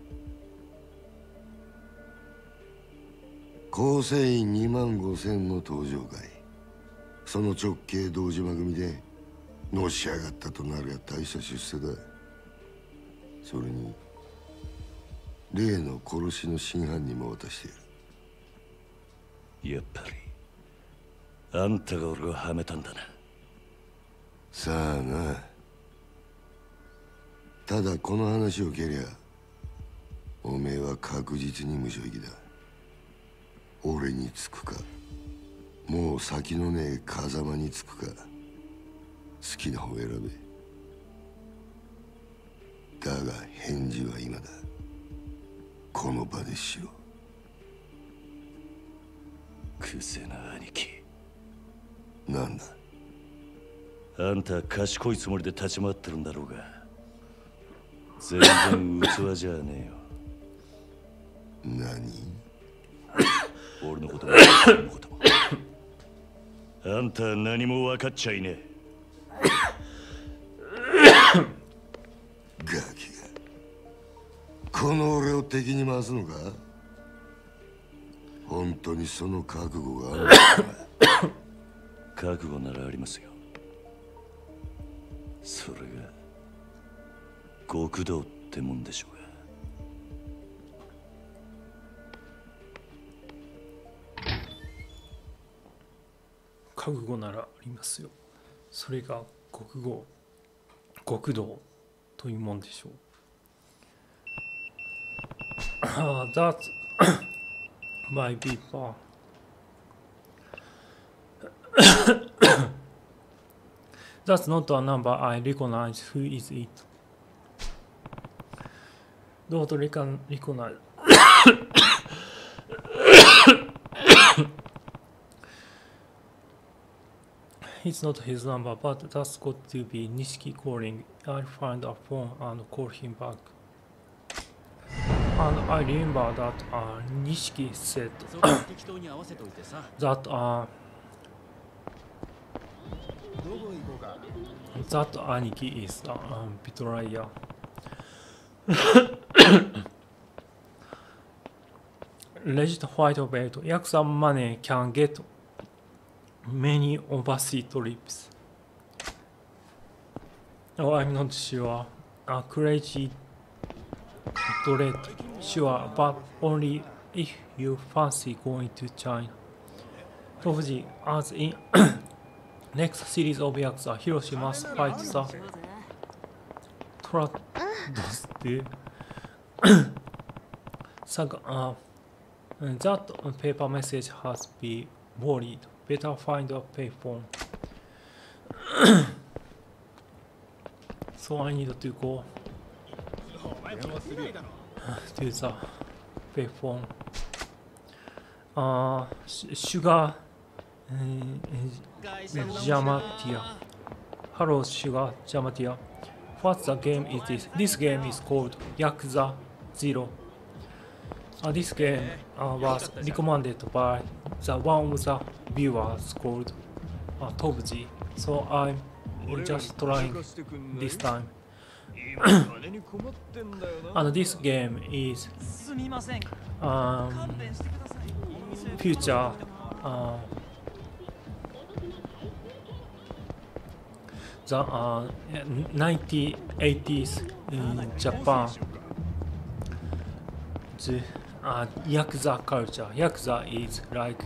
構成員2万5千の登場会、その直系堂島組でのし上がったとなりゃ大した出世だ。それに例の殺しの真犯人も渡している。 やっぱりあんたが俺をはめたんだな。 さあな。ただこの話を蹴りゃおめえは確実に無所行きだ。俺につくか、もう先のねえ風間につくか、好きな方を選べ。だが返事は今だ。この場でしろ。 くせな兄貴。 なんだ。 あんた賢いつもりで立ち回ってるんだろうが、全然器じゃねえよ。 何？ 俺のことも俺のことも。あんたは何も分かっちゃいねえ。 ガキがこの俺を敵に回すのか？本当にその覚悟があるのか？ 覚悟ならありますよ。それが極道ってもんでしょうが。 覚悟ならありますよ。それが極道というもんでしょう。That's my people. That's not a number I recognize. Who is it? Don't recognize. It's not his number, but that's got to be Nishiki calling. I'll find a phone and call him back. And I remember that Nishiki said that that Aniki is a betrayer. Legit white belt. Yakuza money can get many overseas trips. Oh, I'm not sure. A crazy dread, sure, but only if you fancy going to China. Tofuji, as in next series of Yakuza, Hiroshi must fight the Trados. That paper message has been worried. Better find a payphone. So I need to go to the payphone. Sugar Jamatia. Hello, Sugar Jamatia. What the game is this? This game is called Yakuza 0. This game was recommended by one of the viewers called Tobuji, so I'm just trying this time. And this game is future the 1980s in Japan. The Yakuza culture. Yakuza is like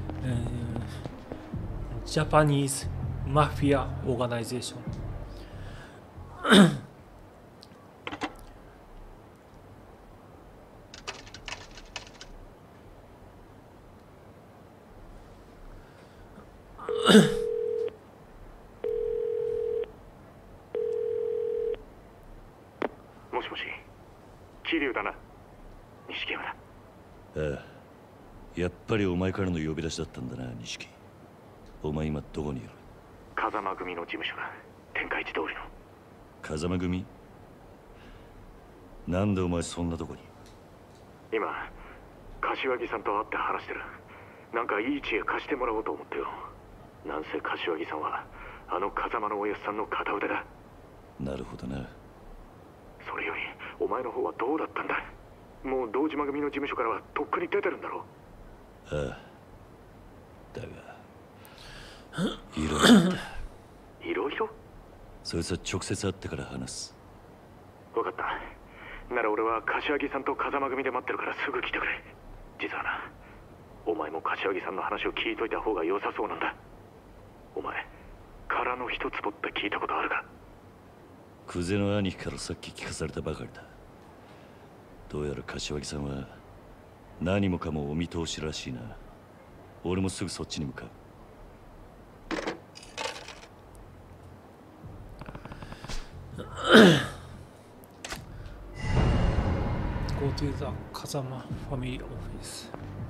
Japanese mafia organization. もしもし、桐生だな。錦原。 ああ、やっぱりお前からの呼び出しだったんだな、錦。お前今どこにいる？ 風間組の事務所だ。天下一通りの。 風間組？なんでお前そんなとこに？ 今、柏木さんと会って話してる。なんかいい知恵貸してもらおうと思ってよ。なんせ柏木さんはあの風間のおやすさんの片腕だ。 なるほどな。 それよりお前の方はどうだったんだ？もう堂島組の事務所からはとっくに出てるんだろう。 ああ、だがいろいろだった。 いろいろ？ そいつは直接会ってから話す。 分かった。なら俺は柏木さんと風間組で待ってるからすぐ来てくれ。実はな、お前も柏木さんの話を聞いといた方が良さそうなんだ。お前殻の一つぼって聞いたことあるか？ 久世の兄貴からさっき聞かされたばかりだ。どうやら柏木さんは何もかもお見通しらしいな。俺もすぐそっちに向かう。 Go to the Kazama family office.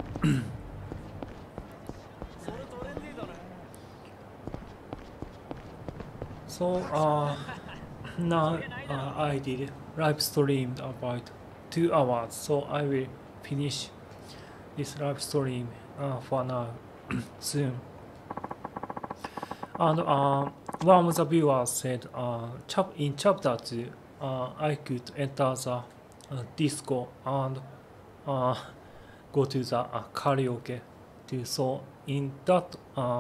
So now I did live stream about 2 hours, so I will finish this live stream for now soon. And one of the viewers said in chapter 2 I could enter the disco and go to the karaoke too. So in that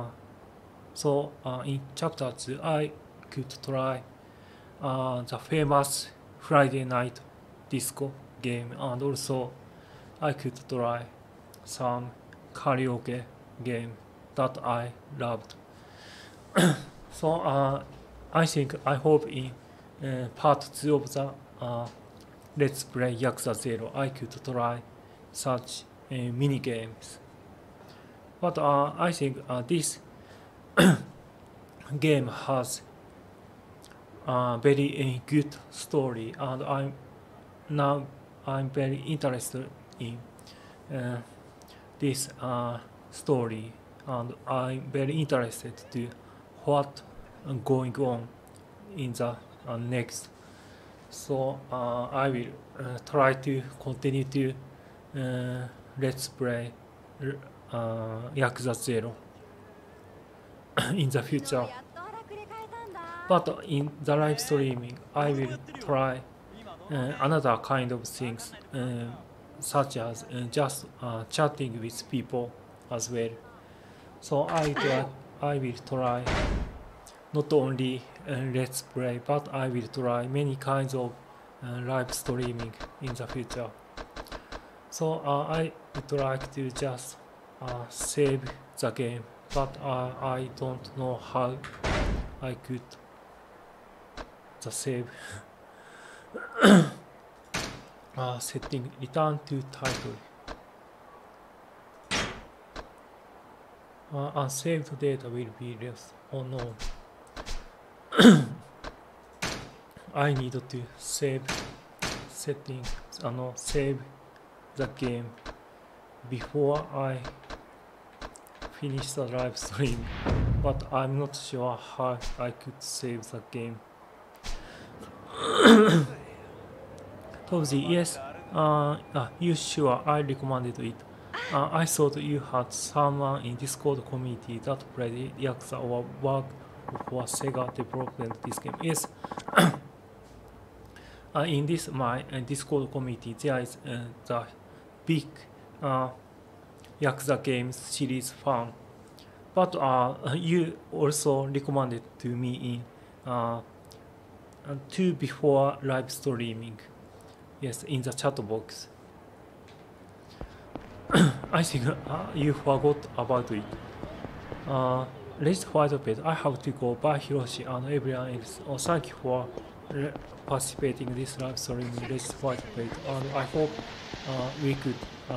in chapter 2 I could try the famous Friday night disco game, and also I could try some karaoke game that I loved. So I hope in part 2 of the Let's Play Yakuza 0 I could try such mini games. But I think this game has very good story, and I'm very interested in this story, and I'm very interested to what going on in the next. So I will try to continue to Let's Play Yakuza 0 in the future. But in the live streaming, I will try another kind of things, such as just chatting with people as well. So I will try not only Let's Play, but I will try many kinds of live streaming in the future. So I would like to just save the game, but I don't know how I could the save. Setting return to title. Unsaved data will be lost. Oh no. I need to save settings, save the game before I finish the live stream, but I'm not sure how I could save the game. Tobzi, yes, you sure I recommended it. I thought you had someone in Discord community that played Yakuza or worked for Sega development this game. Yes. In this my Discord community, there is the big Yakuza games series fan. But you also recommended to me in 2 before live streaming. Yes, in the chat box. I think you forgot about it. Let's fight a bit. I have to go. Bye, Hiroshi and everyone else. Thank you for participating in this live stream. Let's fight a bit. And I hope we could.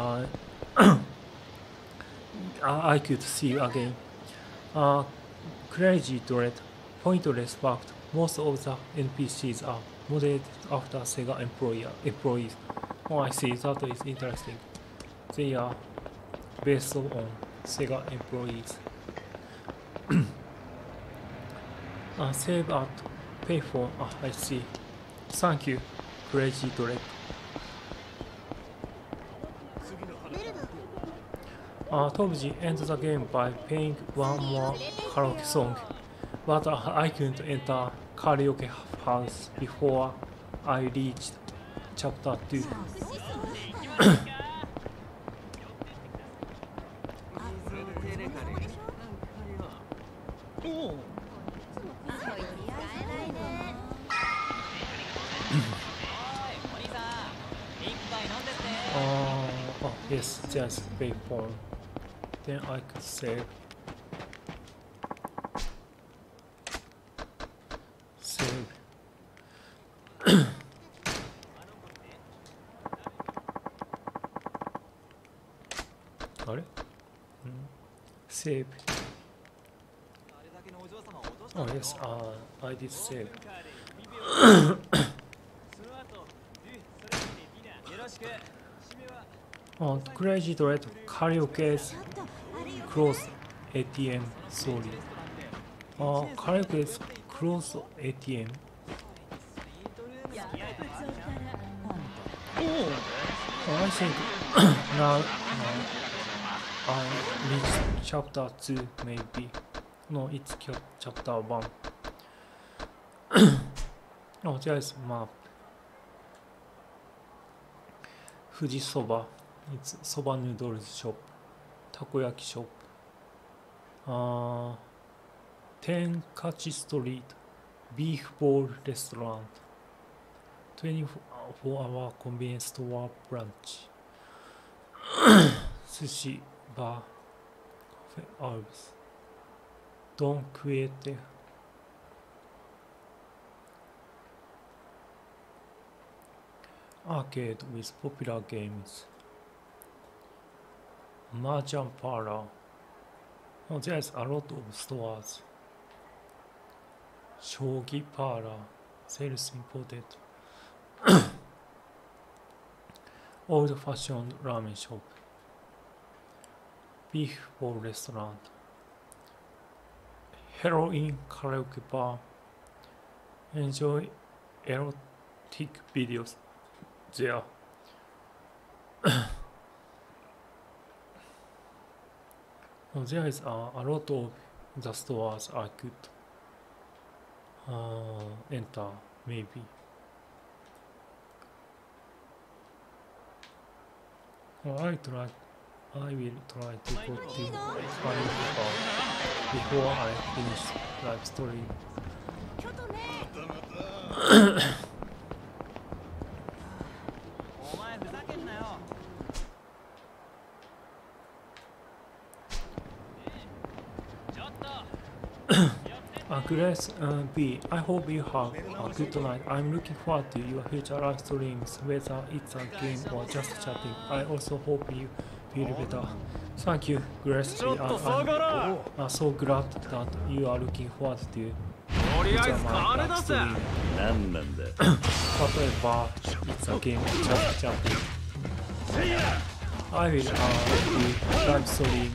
I could see you again. Crazy dread. Pointless fact. Most of the NPCs are modeled after Sega employees. Oh, I see. That is interesting. They are based on Sega employees. Save at payphone. I see. Thank you, Crazy Dread. Tobji ends the game by playing one more karaoke song, but I couldn't enter karaoke house before I reached chapter 2. Yes, just pay phone. Then I could save. Save. あれ、Save. Oh yes, I did save. Crazy Dread Karaoke's close ATM, sorry. Karaoke's close ATM. I think now I reached chapter 2 maybe. No, it's chapter 1. Oh, there is map. Fuji Soba. It's soba noodles shop. Takoyaki shop. Tenkachi Street. Beef Bowl Restaurant. 24-hour convenience store branch. Sushi bar. Cafe Alves. Don't create. Arcade with popular games. Mahjong parlor. Oh, there's a lot of stores. Shogi parlor. Sales imported. Old-fashioned ramen shop. Beef bowl restaurant. Heroin karaoke bar. Enjoy erotic videos there. There is a lot of the stores I could enter, maybe. I will try to go to Find before I finish live stream. Grace B, I hope you have a good night. I'm looking forward to your future live streams, whether it's a game or just chatting. I also hope you feel better. Thank you, Grace B. I'm so glad that you are looking forward to future live stream. Whatever it's a game or just chatting. I will do live stream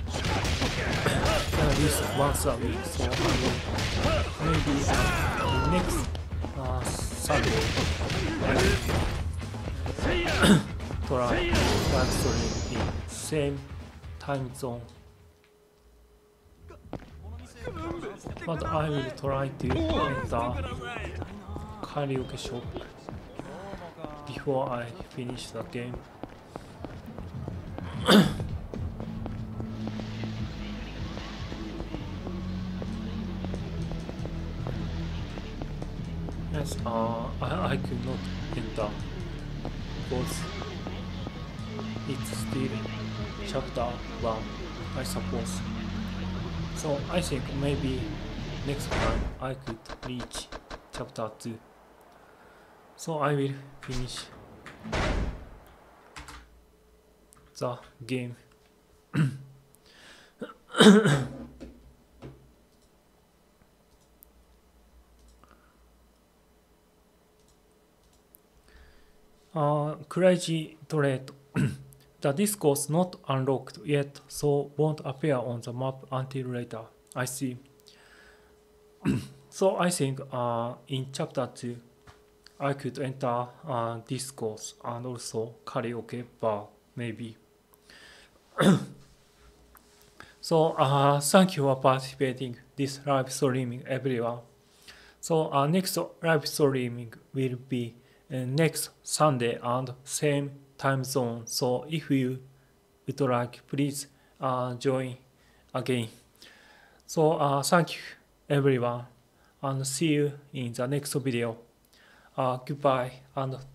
at least once a week, so maybe next Sunday I will try live stream in same time zone. But I will try to enter karaoke shop before I finish the game. Yes, I could not enter because it's still chapter 1, I suppose. So I think maybe next time I could reach chapter 2. So I will finish the game. Crazy Dread. The discourse not unlocked yet, so won't appear on the map until later. I see. So I think in chapter 2 I could enter discourse and also karaoke bar, maybe. So thank you for participating this live streaming, everyone. So next live streaming will be next Sunday and same time zone. So if you would like, please join again. So thank you everyone and see you in the next video. Goodbye and